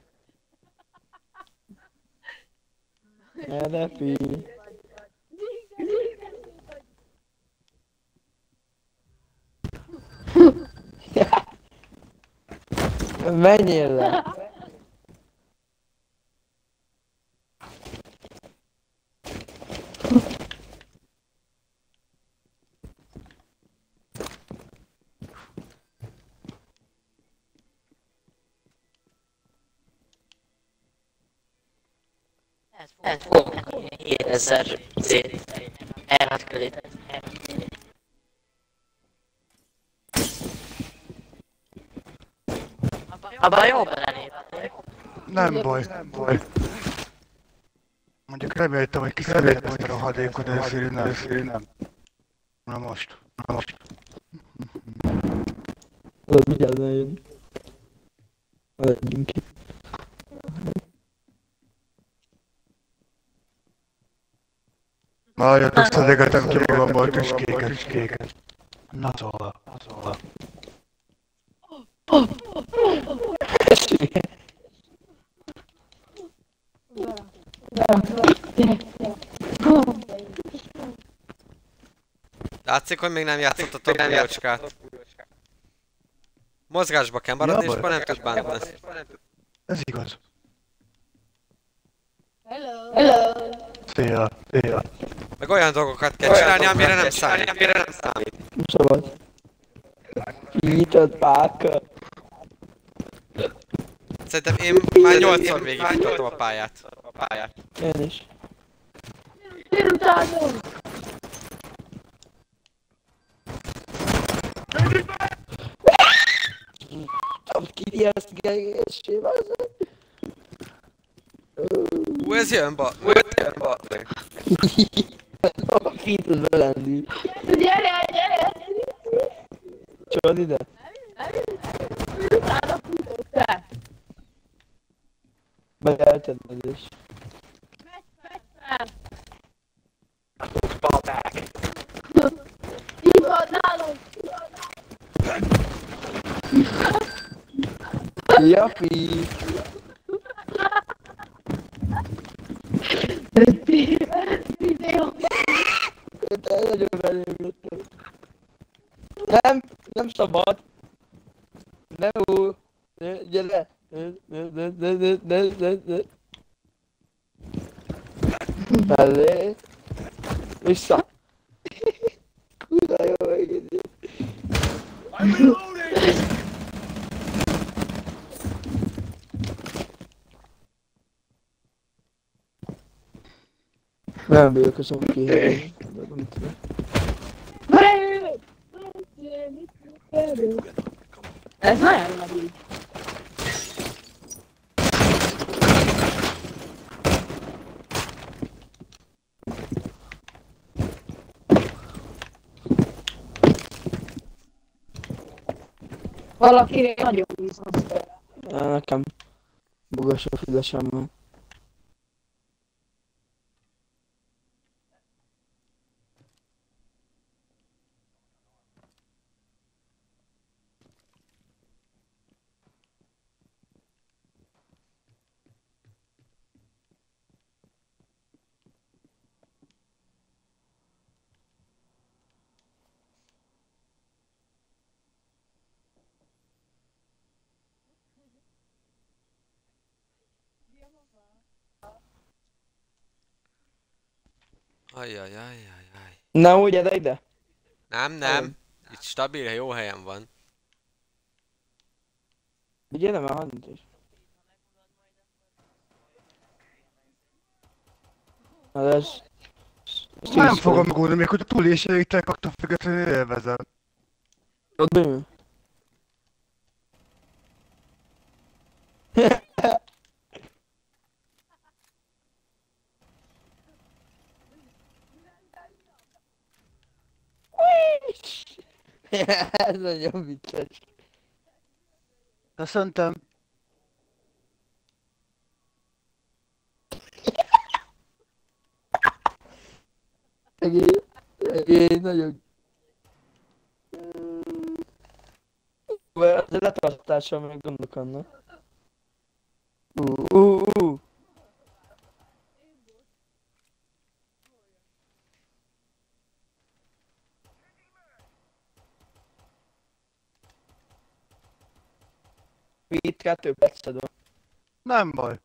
Erre Pete. Menjél le! Ez fogunk 7000 zét. Elhatkülít. Abban jó belenépni. Nem baj. Mondjuk reméltem, hogy kiszedett majd a rohadékot, de ezért nem. Na most. Tudod, mindjárt eljön. Maradjunk ki. Várjatok, szedegetem ki magammal tüskéket. Na szóval. Látszik, hogy még nem játszottatok bujócskát. Mozgásba kell maradni, és akkor nem tud bántani. Ez igaz. Hello. Szia. Meg olyan dolgokat kell csinálni, amire nem számít. Nem szabad. Kinyitott páka. Szerintem én már 8-szor végigfutottam a pályát. Én is. Én utálom. Kiriaszt gegészsével. Hú, ez jön ba. Ki tud belendül. Gyere. Csod ide. Utána futok, te. Bejelted is. Fall back. Itt van nálunk. Japi. Te nagyon belém jöttem. Nem szabad. Nem úr. Gyere. Mellé. Vissza. Kurva jó egész. Nem vagyok azon kihelyező. Ez nagyon nagy így. Valakire nagyon bízom. Nekem bugas a fülesem van. Ajjajajajaj. Na úgy, gyere ide. Nem. Itt stabil, jó helyen van. Gyere már, hadd is. Na ez... Nem fogom megoldani, még hogy a túléléseitek attól függetlenül élvezem. Ott bőmű. Ez nagyon vicces. Köszöntem. Egész nagyon... Az letartással meg gondok annak. Itt 2 perced van. Nem baj.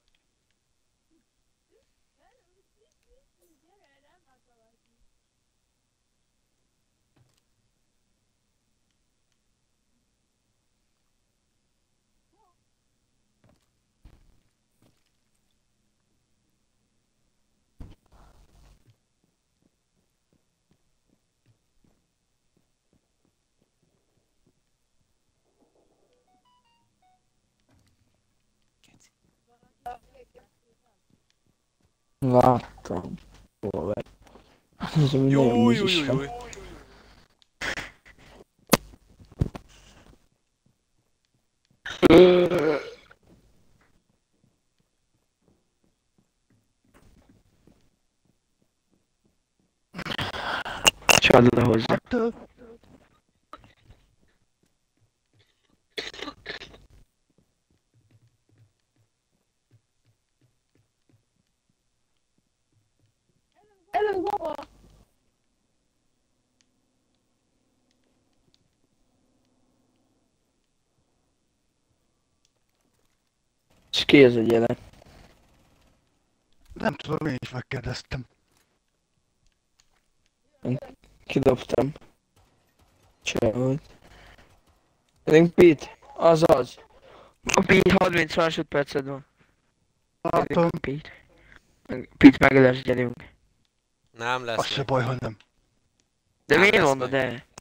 Láttam. Hol vagy? Ez nagyon ízesen. Júj. add le hozzá. Attól. Előbb baba! És ki ez a gyerek? Nem tudom, én is megkérdeztem. Kidobtam. Cseh volt. Link Pete, azaz. Pete, 30 másodperced van. Látom, Pete. Pete, meg lesz, gyerünk. Nem az lesz se meg. baj, ha nem. De Nem miért lesz mondod meg. el?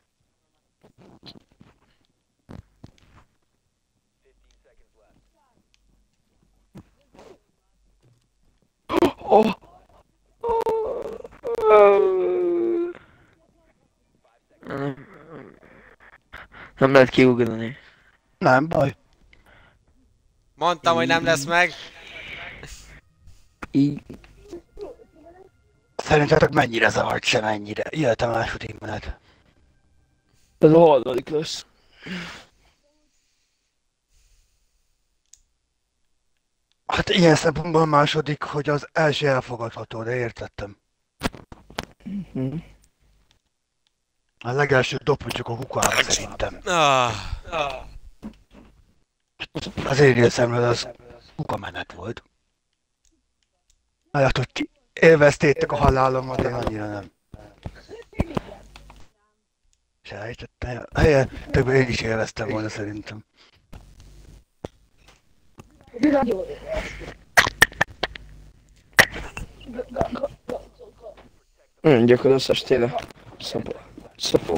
Oh! Nem lehet kiugrani. Nem baj. Mondtam, hogy nem lesz meg. Így. Szerintetek mennyire zavart, sem ennyire. Jöhet a második menet. Ez a harmadik lesz. Hát ilyen szempontból a második, hogy az első elfogadható, de értettem. A legelső dob csak a kukába szerintem. Az én részemről az kukamenet volt. Lehet, hogy ti élveztétek a halálomat, én annyira nem. Sejtettem. Többé én is élveztem volna szerintem. Nagyon. Gyakor összes téle. Szopó.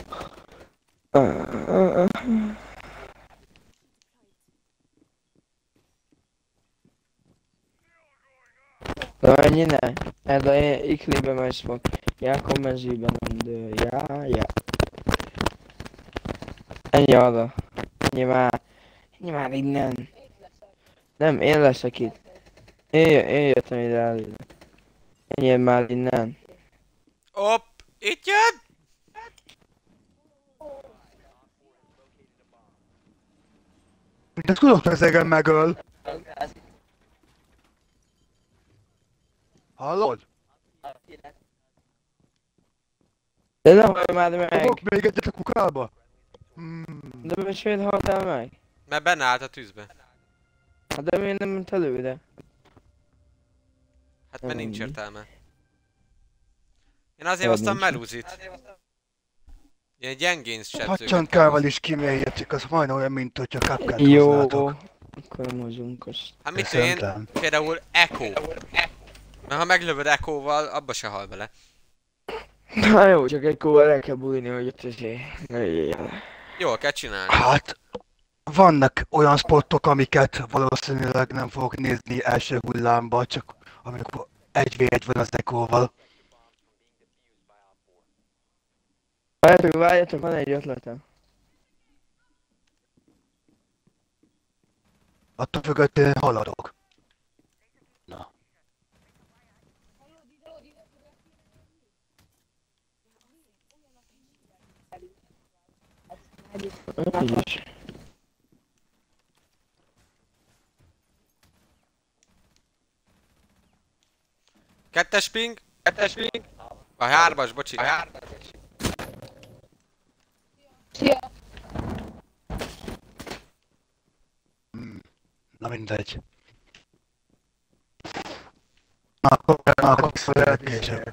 De ennyi ne. De iklibe megy fog. Jákon mezőben nem dől. Ja. Ennyi arra. Ennyi már innen. Nem, én leszek itt. Én jöttem ide előre. Ennyi már innen. Hopp, itt jön! De tudok, hogy az egen megöl. Hallod? De nem hallj már meg! Dobok még egyet a kukába? De miért haltál meg? Mert benne állt a tűzbe. Hát de miért nem ment előre? Hát mert nincs Ennyi. értelme. Én azért Jó, hoztam nincs. Meluzit. Ilyen gyengén sebzőket. Haccsankával is kimélyedjük, az majdnem olyan, mint hogyha kapkát Jó. hoznátok. Akkor nem hozunk azt. Hát mit tudom én, Szerintem. például Echo. Mert ha meglövöd Echo-val, abba se hal bele. Na jó, csak egy kóval el kell bújni, hogy ott azért ne jöjjön. Jól kell csinálni. Hát, vannak olyan spottok, amiket valószínűleg nem fogok nézni első hullámba, csak amikor 1v1 van az Echo-val. Várjatok, van egy ötletem. Attól függetlenül haladok. Na. Így is. Kettes ping. A hármas, bocsi. Szia! Na mindegy. Akkor szóval később.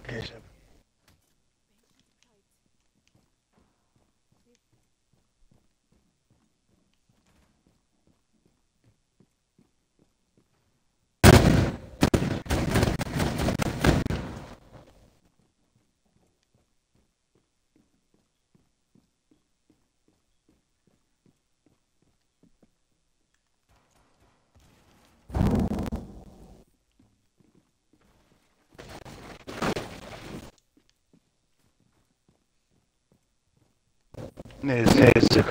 Nézzük.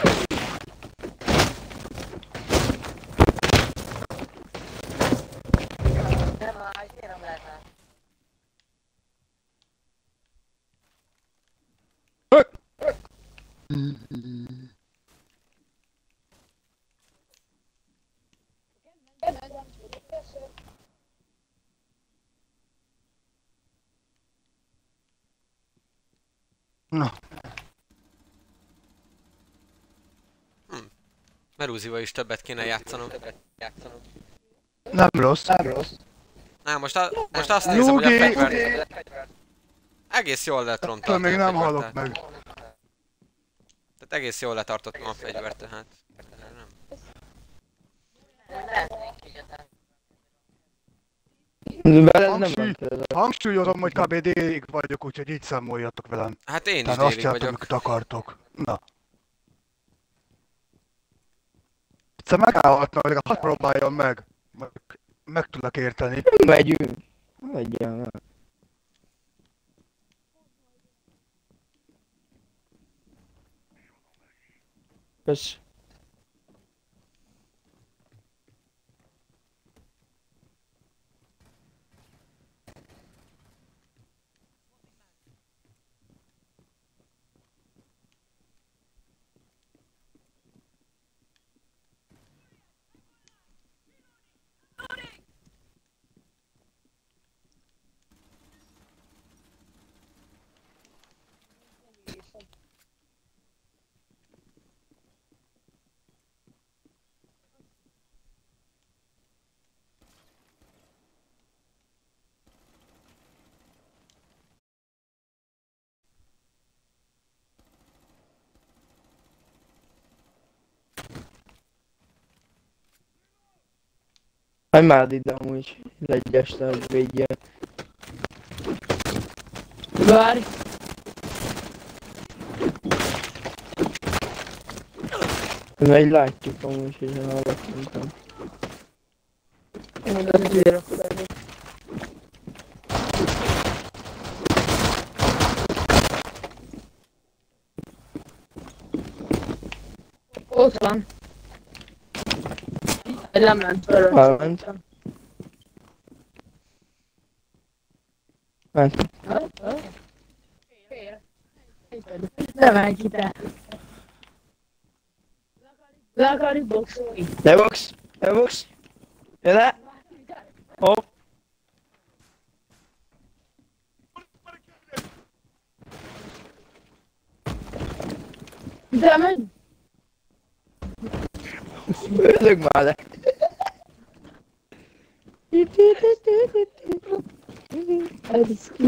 Na, Mert Uzival is többet kéne játszanom. nem rossz. Na, most azt nézem, hogy a Nyugi! fegyvert egész jól Ettől letrontottam. még nem halok meg. Tehát egész jól letartottam a fegyvert, tehát... Nem. Veled nem van között. Hangsúlyozom, hogy kb. Délig vagyok, úgyhogy így számoljatok velem. Hát én is Tehát azt délig csináltam, vagyok. amit akartok. Na. Egyszer megállhatnak, legalább hadd próbáljon meg. Meg tudlak érteni. Megyünk. Megyjen meg. Kösz. Menj már ide amúgy, legyeste, hogy védje. Várj! Meg látjuk amúgy, hogy hallottam. Én az ügyére felé. Ott van. Nem ment fel. Elment. Ment. Ne menj ki te. Le akarjuk boxolni. Levox! Levox! Jön le! Hopp! De menj! Ölök már le! Ez ki.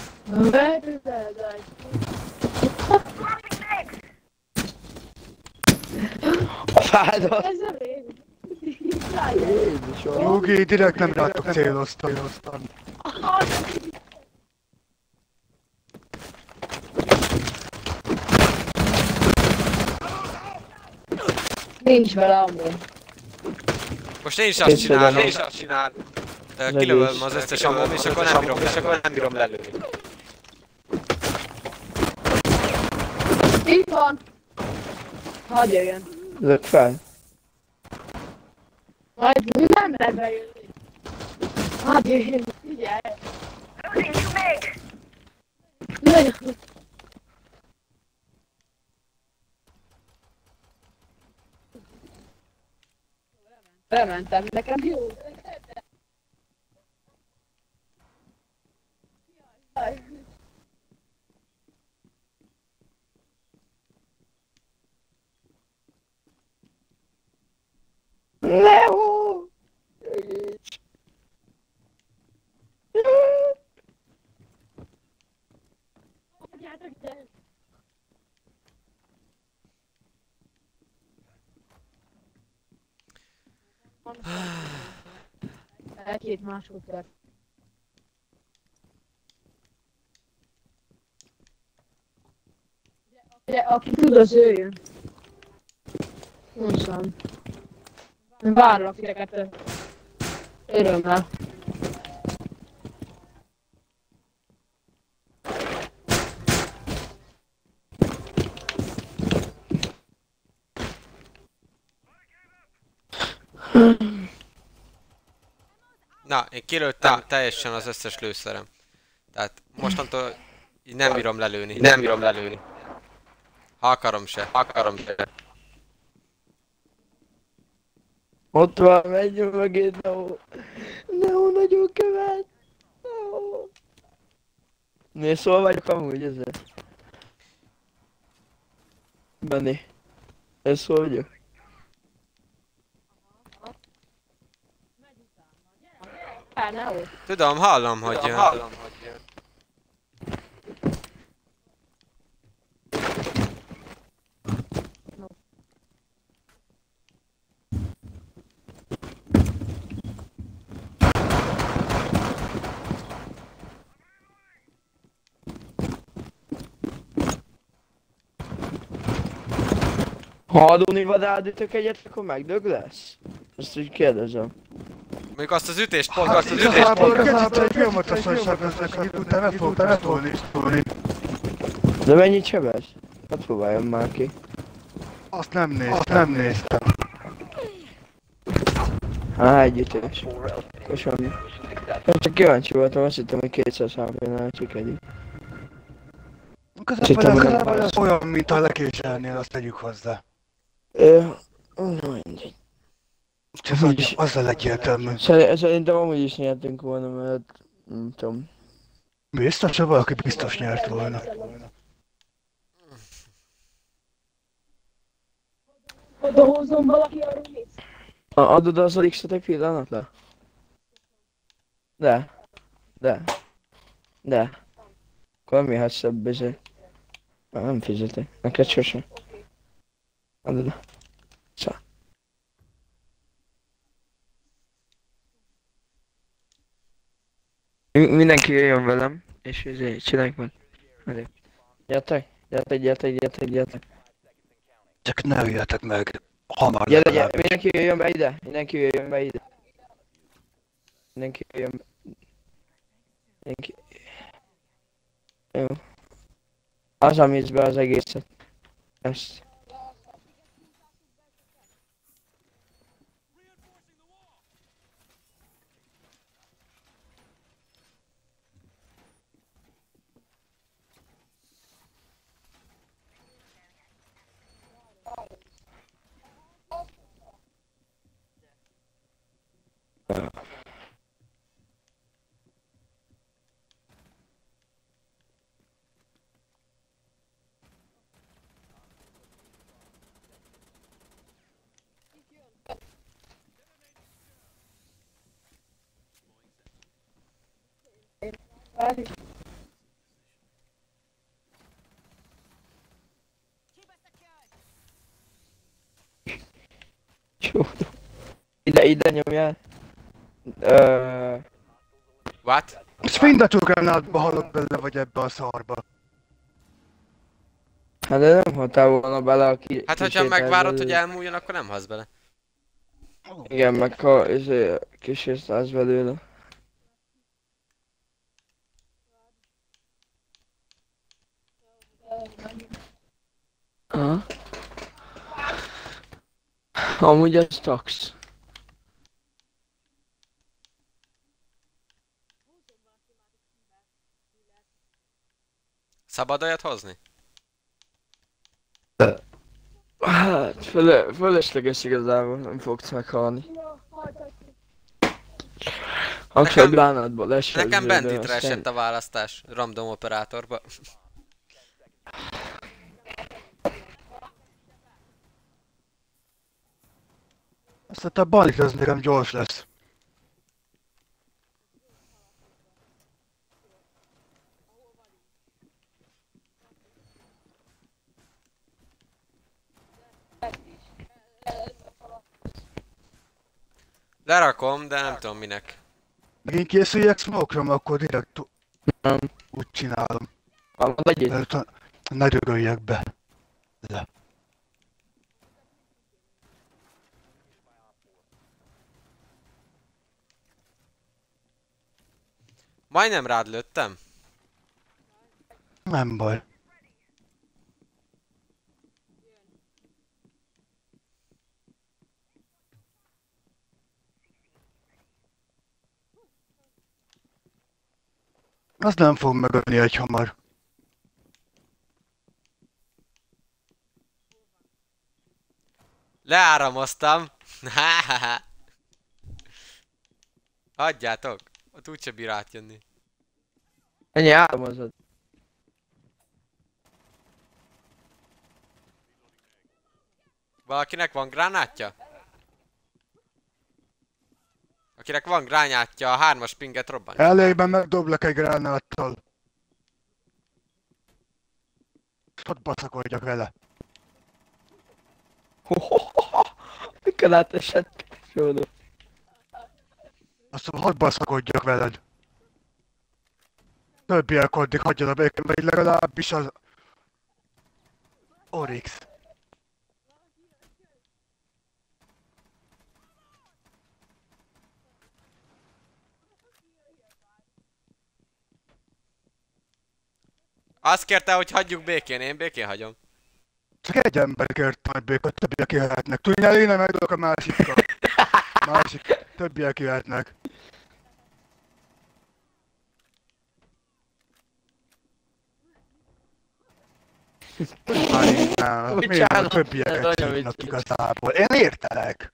A fádat! Ez a rég. Jézusom! Nyugi, direkt nem rátok céloztam. Nincs vele amúgy. Most én is azt csinálom. csinálom. Kilövöm az összes ammom, és akkor nem bírom lelőni. Itt van. Hadd jöjjön. Lök fel. Majd nem lehet bejönni. Hadd jöjjön. Figyelj. Nagyon. Bementem, nekem jó. Leo! Egy-két másodperc. De aki tud, az jöjjön. Most van. Várlak titeket. Örömmel. Na, én kilőttem teljesen az összes lőszerem. Tehát mostantól így nem bírom lelőni. Ha akarom se. Ott van, megy mögé, Neo nagyon követ. Neo. Nézd, hol vagyok amúgy ezzel? Benni. Ez hol vagyok? Tudom, hallom, hogy jön. Ha adónivad átütök egyet, akkor megdög lesz? Azt úgy kérdezem. Mondjuk azt az ütést Hát igazából kezdett egy folyamatosan sebeznek, hogy utána meg fogok letolni. De mennyit sebez? Hát próbáljam már ki. Azt nem néztem. Egy ütés. Köszönöm. Én csak kíváncsi voltam, azt hittem, hogy 200 HP-nál csikedik. Igazából ez olyan, mint a lekéselnél, azt tegyük hozzá. Mindegy. Úgyhogy azzal egyértelmű. Szerintem amúgy is nyertünk volna, mert nem tudom. Biztos, hogy valaki biztos nyert volna. Odahozom valaki a rumit. Adod az X-et egy pillanatra? De. Akkor mi hát szebb ezért? Nem fizetek. Neked sose. Adod. Szóval. Mindenki jöjjön velem, és ezért csináljuk meg. Gyertek. Csak ne üljetek meg hamar Gyere, legalább. mindenki jöjjön be ide. Mindenki. Jó. Az amisz be az egészet. Ezt. Jó. Ide nyomjál. What? És mind a csukánádba halok bele, vagy ebbe a szarba. Hát de nem haltál volna bele a Hát hogyha megvárod, hogy elmúljon, akkor nem hasz bele. Igen, meg ha kísérsz belőle. Aha. Amúgy ez tax. Szabad olyat hozni? Hát, fölösleges igazából, nem fogsz meghalni. Akkor bánatból lesz. Nekem Banditre esett a választás, random operátorba. Azt a Bandit az nekem gyors lesz. Lerakom, de nem tudom minek. Megint készüljek smoke-ra, akkor direkt Nem. úgy csinálom. Legyél. Előtt ne dögöljek be. Le. Majdnem rád lőttem. Nem baj. Az nem fog megölni egy hamar. Leáramoztam. Hagyjátok. Ott úgyse bír átjönni. Ennyi áramozod. Valakinek van gránátja? Akinek van gránátja, a 3-as pinget robban. Elégben megdoblak egy gránáttal. Ott baszakodjak vele. Mikor átesett? Sódó. Azt mondom, hadd baszakodjak veled. Többiek addig hagyjad a békén, vagy legalábbis az... Oryx. Azt kérte, hogy hagyjuk békén, én békén hagyom. Csak egy ember kért majd békot, többiek jöhetnek. Tudjál, én nem megdolok a másikkal. Másik, többiek jöhetnek. Már innen, miért a többieket hívnak igazából? Én értelek.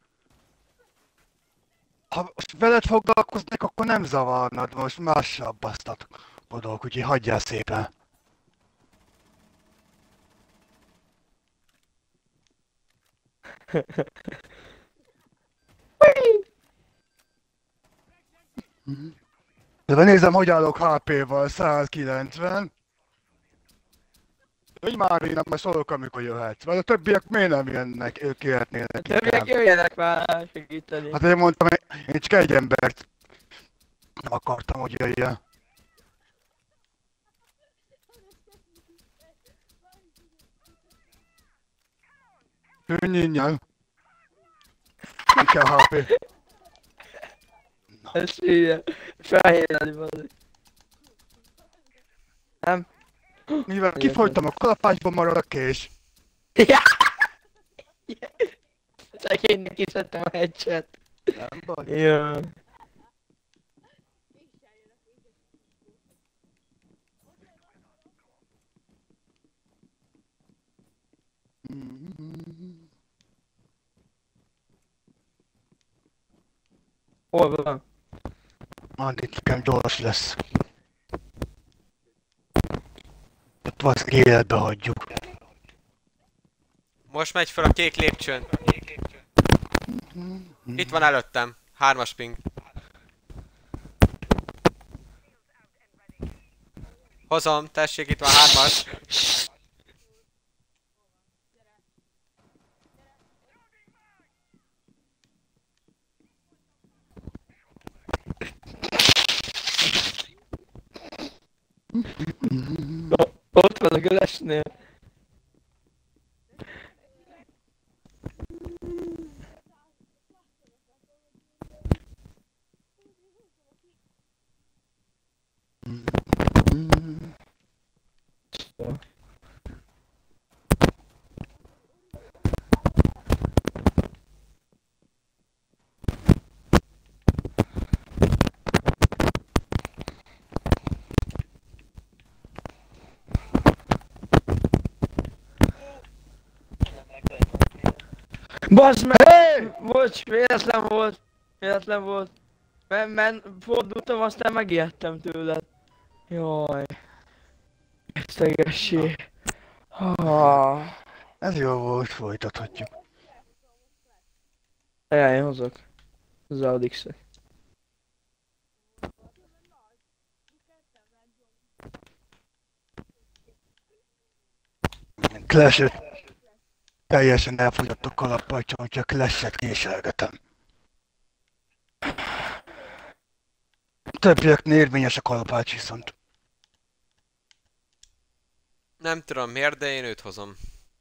Ha most veled foglalkoznék, akkor nem zavarnad, most mással basztatkodok, úgyhogy hagyjál szépen. De nézem, hogy állok HP-val, 190. Úgy már én nem szólok, amikor jöhetsz. Vagy a többiek miért nem jönnek, ők jöhetnének A többiek inkább. jöjjenek már segíteni. Hát én mondtam, én csak egy embert nem akartam, hogy jöjjön. Könnyűnnyel. Nem kell HP. Ez hülye. Felhélni valami. Nem? Mivel kifolytam a kalapácsban, marad a kés. Ja! Szegénynek kiszedtem a headset. Nem baj. Ja. Hol van? Majd itt nekem gyors lesz. Ott van, életbe hagyjuk. Most megy fel a kék lépcsőn. Itt van előttem. 3-as ping. Hozom, tessék, itt van 3-as. Ott van a gölesnél. Bazd meg! Hey! Bocs, véletlen volt. Véletlen volt. Fordultam, aztán megijedtem tőled. Jaj. Szegessé. Ez jó volt, folytathatjuk. Én hozok. Az Audix-et. Clash-et teljesen elfogyott a kalapácsom, csak Clash-et késelgetem. Többieknél érvényes a kalapács viszont. Nem tudom miért, de én őt hozom.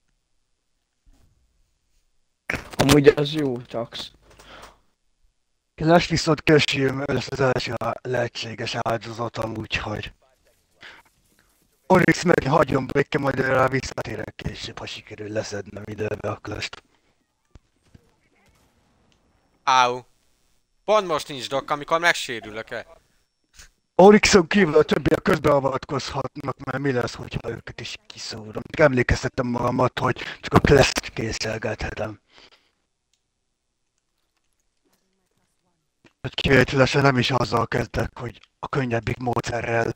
Amúgy az jó, tax. Clash viszont Cashier lesz az első lehetséges áldozatom, úgyhogy... Oryx meg hagyjon béke, majd rá visszatérek később, ha sikerül leszednem időbe a Clash-t. Áú. Pont most nincs dok, amikor megsérülök-e. Oryxon kívül a többiek közbeavatkozhatnak, mert mi lesz, hogyha őket is kiszúrom. Emlékeztettem magamat, hogy csak a Clash-t készselgethetem. hogy kivételesen nem is azzal kezdek, hogy a könnyebbik módszerrel.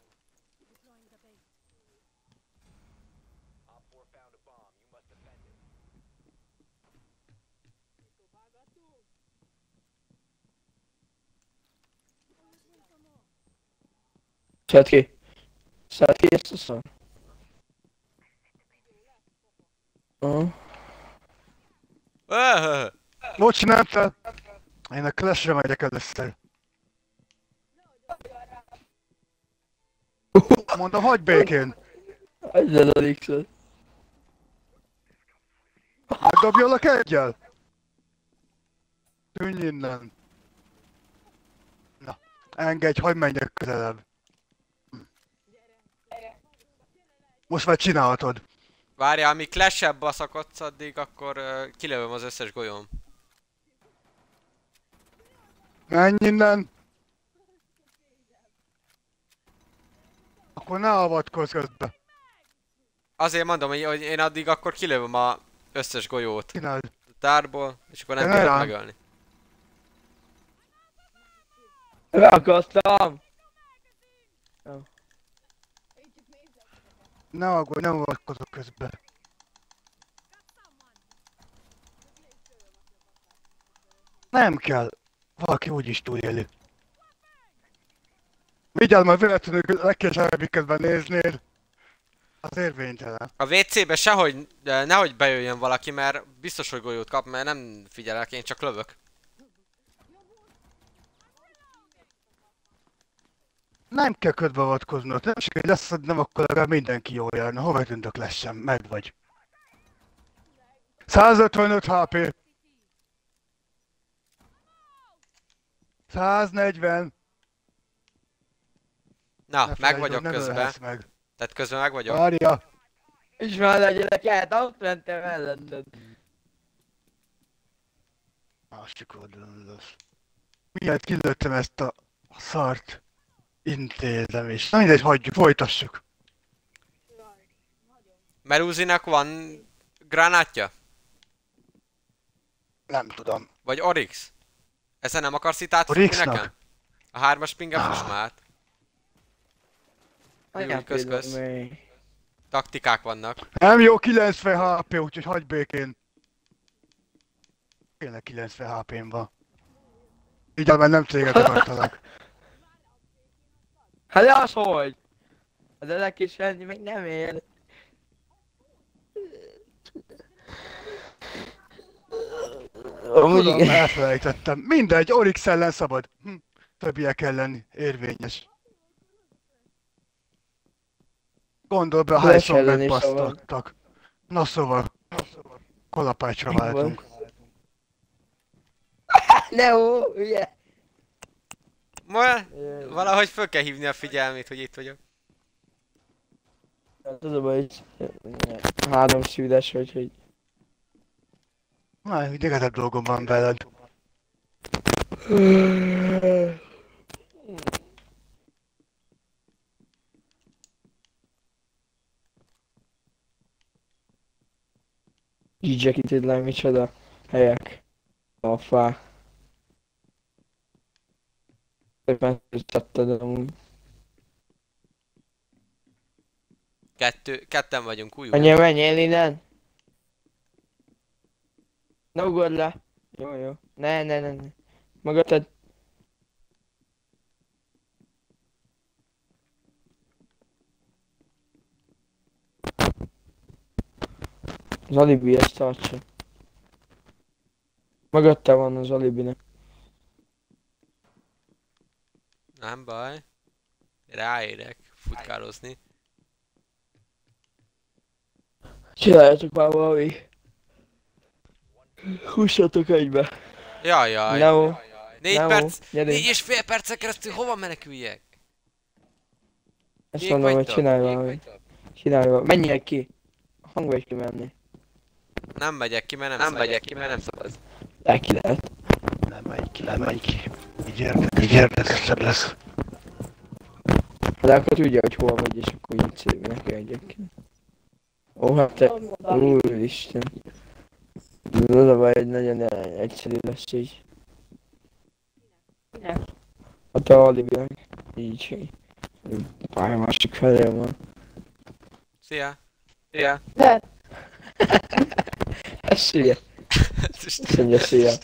Szed ki ezt a szar? Mit csináltál? Én a Clash-re megyek először. Mondom, hagyd békén! Hagyjad a X-et. Dobjallak egyel? Tűnj innen! Na, engedj, hagyd menjek közelebb. Most már csinálhatod. Várjál, amíg Clash-ebb baszakodsz, addig akkor kilövöm az összes golyóm. Menj innen! Akkor ne avatkozz közbe. Azért mondom, hogy én addig akkor kilövöm az összes golyót Csináld. a tárból, és akkor nem De ne tudok rám. megölni. Ráakasztam! Ne aggódj, nem avatkozok közbe. Nem kell. Valaki úgyis túléli. Vigyázz, majd véletlenül legkésőbb miközben néznéd. Az érvénytelen. A WC-be sehogy, nehogy bejöjjön valaki, mert biztos, hogy golyót kap, mert nem figyelek, én csak lövök. Nem kell közbeavatkoznod, nem csak egy lesz, nem akkor legalább mindenki jól járna. Hova tűntök lessem, meg vagy. 155 HP. 140. Na, Ne meg felejtsd, vagyok nem közben. ölhetsz meg. Tehát közben meg vagyok. Várja. És már legyenek át, ott mentem ellented. Másik oldalon lesz. Miért kilőttem ezt a szart? Intézem is. Na mindegy, hagyjuk, folytassuk. Meruzinak van gránátja? Nem tudom. Vagy Oryx? Ezen nem akarsz itt átfutni Oryxnak? nekem? A 3-as pingem fuss már át. Anyát kösz. tudom még. Taktikák vannak. Nem jó, 90 HP, úgyhogy hagyj békén. Tényleg 90 HP-n van. Így már nem téged akartalak. Hát de az hogy? De neki senki még nem ér. Tudom, elfelejtettem. Mindegy, Oryx ellen szabad. Többiek ellen érvényes. Gondold be, Flash hányszor ellen is megbasztattak. Na szóval, kalapácsra váltunk. Leo, ugye? Valahogy föl kell hívni a figyelmét, hogy itt vagyok. Az a baj, hogy 3 szűdes vagy, hogy... Na, idegetebb dolgom van veled. Így itt le, micsoda helyek. A fá. Éppen tettad amúgy. Ketten vagyunk, új. Anya, menjél innen! Ne ugorj le! Jó. Ne. Mögötted. Az alibi ezt tartsa. Mögötte van az alibinek. Nem baj. Ráérek futkározni. Csináljatok már valami. Hússatok egybe. Jaj. Leo. 4 Leo, perc, gyerünk. 4,5 percen keresztül hova meneküljek? Ezt Kék mondom, hogy vagytok? csinálj valami. Csinálj valami. Menjél ki. Hang vagy kimenni. Nem megyek ki, mert nem szabad. De ki lehet. Nem megy ki. Így érdekesebb lesz. De akkor tudja, hogy hol vagy, és akkor így szép neki egyek. Ó, hát te... Úristen. Az a baj, hogy nagyon egyszerű lesz így. A te alibiak. Így. Pálya másik felé van. Szia! De Ez szia. Azt mondja szia.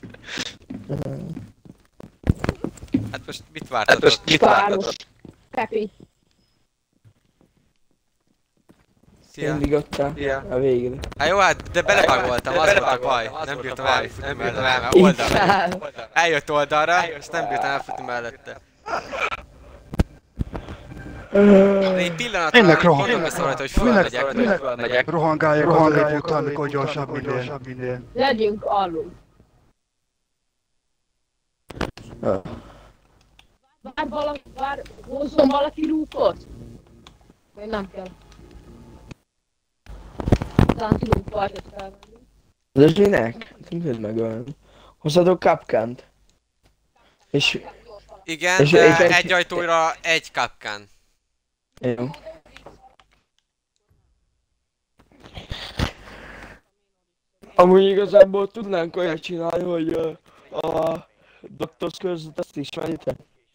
Hát most mit vártatok? páros. Pepi. Szia! Mindig ott a végre. Hát jó, hát de belebagoltam, az volt a baj. Nem bírtam elfutni mellette. Oldalra. Eljött oldalra, és nem bírtam elfutni mellette. De egy pillanatra Tényleg rohan. mondom ezt rajta, hogy fölmegyek. Rohangáljak után, mikor gyorsabb minél. Legyünk alul. Vár, hozzon valaki rúkot? Vagy nem kell. Talán tudunk partot felvenni. De ez minek? Nem tudod megölni. Hozzátok kapkánt. És Igen, És de egy- egy ajtóra egy kapkán. jó. Amúgy igazából tudnánk olyat csinálni, hogy a Doctor's Curse-t ezt ismeritek?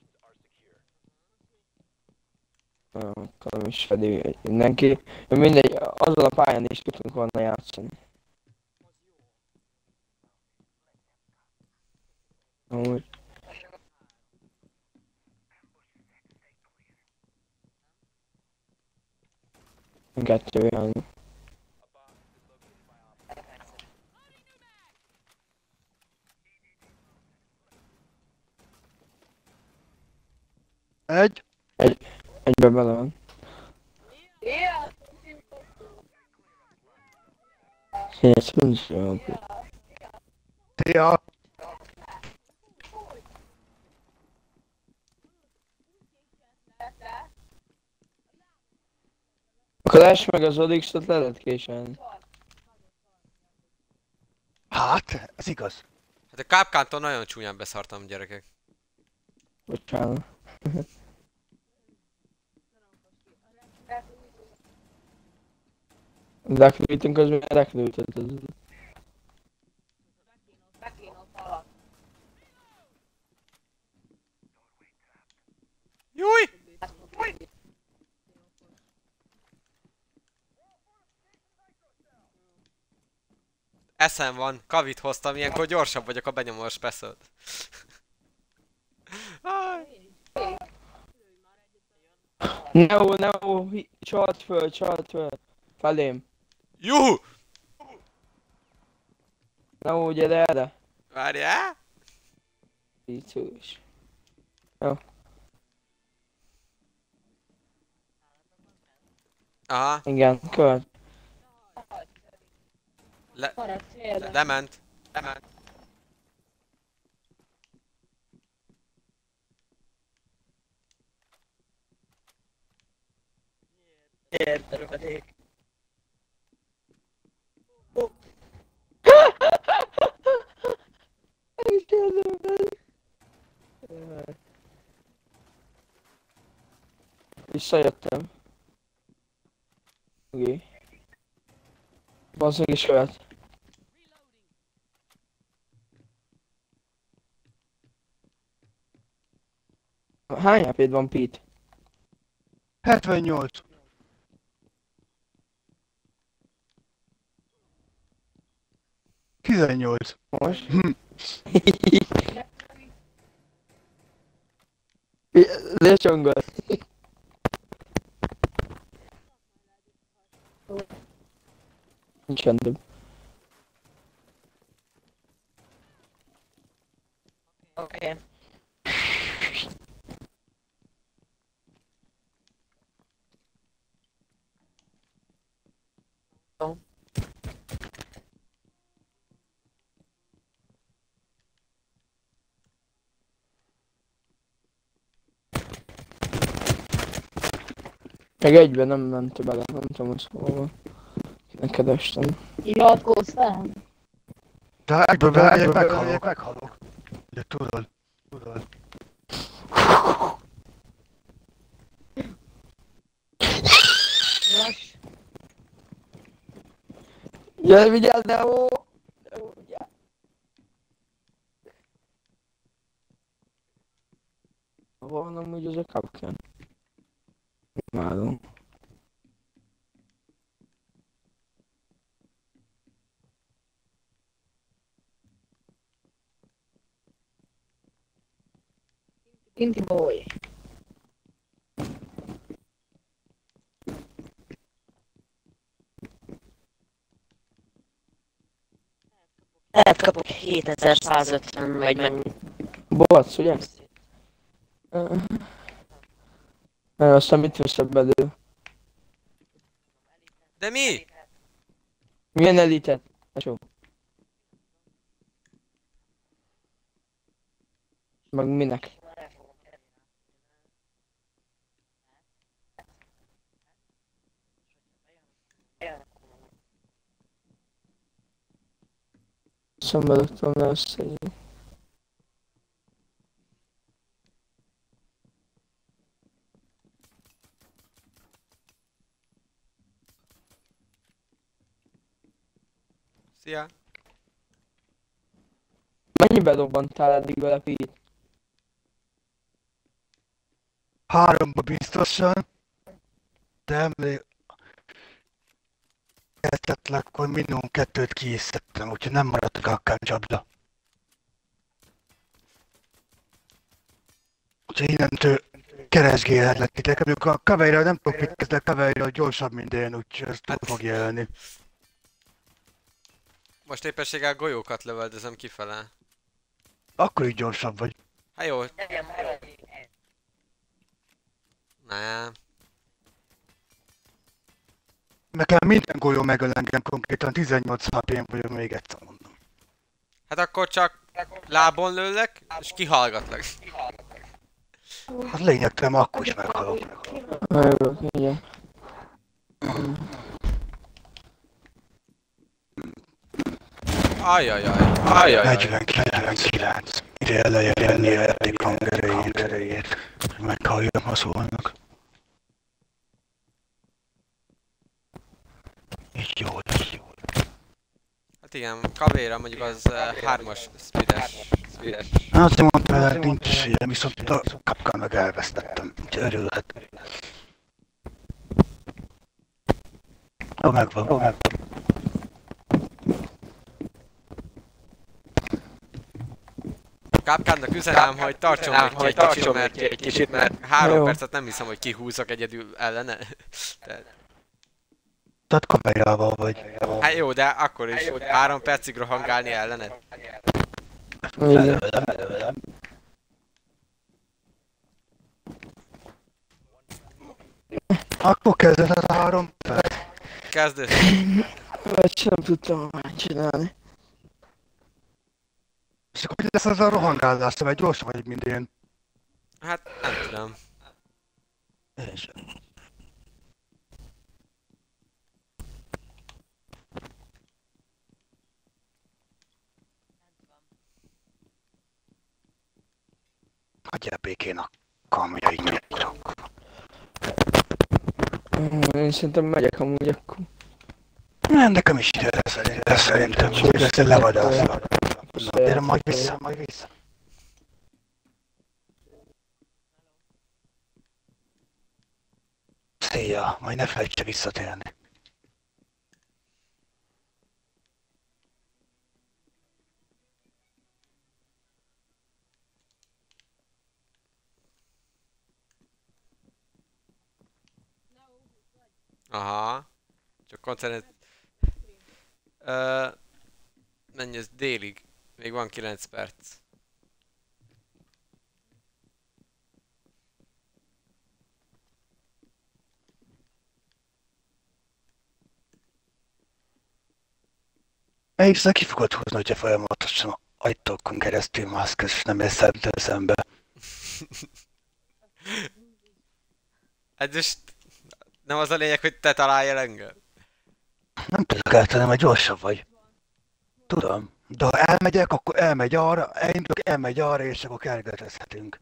Akkor nem is fedi mindenki. Mindegy, azon a pályán is tudtunk volna játszani. Amúgy. Kettő jön. Egybe bele van. Yes, jó. Szia! Akkor láss meg az Odyx-ot, le lehet késelni. Hát, ez igaz. Hát a kapkántól nagyon csúnyán beszartam, gyerekek. Bocsánat. Reknültünk, az milyen reknültet az. Júj! Eszem van, kavit hoztam, ilyenkor gyorsabb vagyok a benyomó specialt. Neo, csalt föl. Felém. Juhu! Neo, gyere erre. Várjál! Vicces. Aha, Igen, követ. lement. Visszajöttem. Oké. Bazzeg is követ. Hány HP-d van, Pete? 78. Tizennyolc. Most? Lecsongol. Nincsen több. Oké. Meg egyben nem ment bele, nem tudom, hogy hol van. Neked estem. Iratkoztál? De egyből meghalok. Ugye tudod. Lass. Gyere, vigyázz, Neo! Neo, vigyázz. Hol van amúgy az a kapkán? Imádom. Inti boy. Lehet kapok 7150 vagy mennyi. Bocs, ugye? Aztán mit veszed belőle? De mi? Milyen elitet? Tesó. Meg minek? Szenvedettem lesz egy... Szia. Mennyibe robbantál eddig vele, Pete? 3-ba biztosan, de emlékeztetlek, hogy minimum 2-t ki is szedtem, úgyhogy nem maradt a kakkán csapda. Úgyhogy innentől keresgélhetlek titeket, amikor a kaveira nem tudok mit kezdeni, a kaveira gyorsabb mint én, úgyhogy ez túl fog jelenni. Most éppenséggel golyókat löveldezem kifele. Akkor így gyorsabb vagy. Hát jó. Nem. Nekem minden golyó megöl engem konkrétan, 18 HP-n vagyok, még egyszer mondom. Hát akkor csak lábon lőlek, és kihallgatlak. Hát lényegtelen, akkor is meghalok. Jövök, igen. Ajajaj. 49. Ide elejönni a játék hangerejét, hogy meghalljam, ha szólnak. Így jó, így jó. Hát igen, kavéra mondjuk az 3-as speedes. Hát azt mondtam, hogy nincs ilyen, viszont a kapkán meg elvesztettem, úgyhogy örülhet. Ó, megvan. Kápkánnak üzenem, hogy tartson még egy kicsit, mert 3 Jó. percet nem hiszem, hogy kihúzok egyedül ellene. Tehát kamerával vagy. Hát jó, de akkor is 3 percig rohangálni ellened. Igen. Akkor kezdett a 3 perc. Kezdődj. Vagy sem tudtam már csinálni. És akkor mi lesz az a rohangálás, mert gyorsan vagy, mint én. Hát nem tudom. Én sem. Hagyjál békén a kamjaiknak. Én szerintem megyek amúgy akkor. Nem, nekem is ide lesz szerintem, hogy lesz egy levadás. Na, gyere majd vissza. Szia, majd ne felejtse visszatérni. Aha. Csak koncentrált. Menj ez délig. Még van 9 perc. Melyikre ki fogod húzni, hogyha folyamatosan ajtókon keresztül mászkálsz, és nem érsz szembe? Hát most nem az a lényeg, hogy te találjál engem? Nem tudok eltenni, mert gyorsabb vagy. Tudom. De ha elmegyek, akkor elmegy arra, elindulok, elmegy arra, és akkor kergetezhetünk.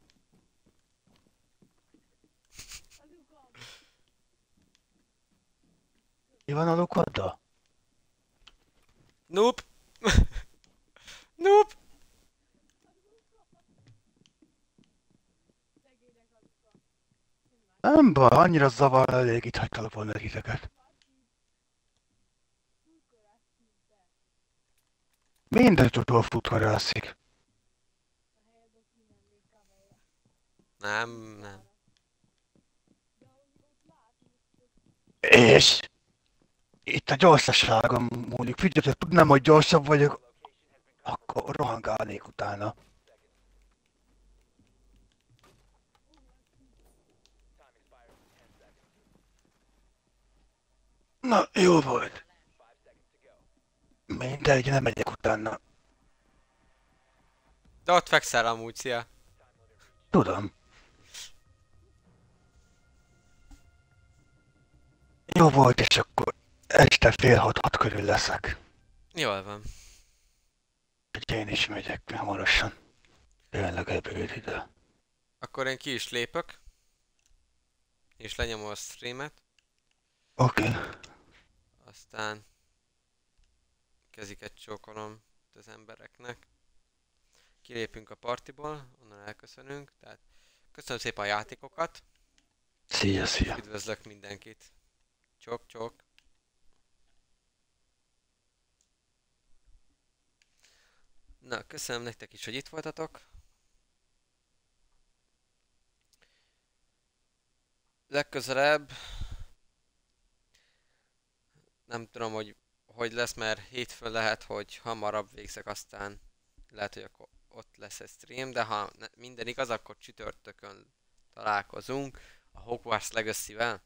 Mi van a lukoddal? Nope. Nope. Nem baj, annyira zavar, elég itt hagytalak volna titeket. Mindentől futvarászik. Nem. És itt a gyorsaságom múlik. Figyelj, ha tudnám, hogy gyorsabb vagyok, akkor rohangálnék utána. Na, jó volt. Mindegy, nem megyek utána. De ott fekszel amúgy, szia. Tudom. Jó volt, és akkor este 5:30 körül leszek. Jól van. Hogy én is megyek hamarosan. Tényleg ebéd ide. Akkor én ki is lépök. És lenyomom a streamet. Oké. Aztán keziket csókolom az embereknek. Kilépünk a partiból, onnan elköszönünk. Tehát köszönöm szépen a játékokat. Szia, szia. Üdvözlök mindenkit. Csok, csok. Na, köszönöm nektek is, hogy itt voltatok. Legközelebb nem tudom, hogy lesz, mert hétfőn lehet, hogy hamarabb végzek, aztán lehet, hogy akkor ott lesz egy stream, de ha minden igaz, akkor csütörtökön találkozunk a Hogwarts Legacy-vel.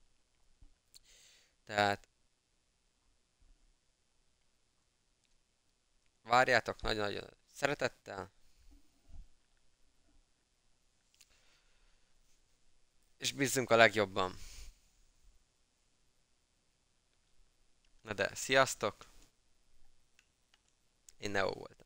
Tehát várjátok nagyon-nagyon szeretettel. És bízzunk a legjobban. Na de, sziasztok! Én Neo voltam.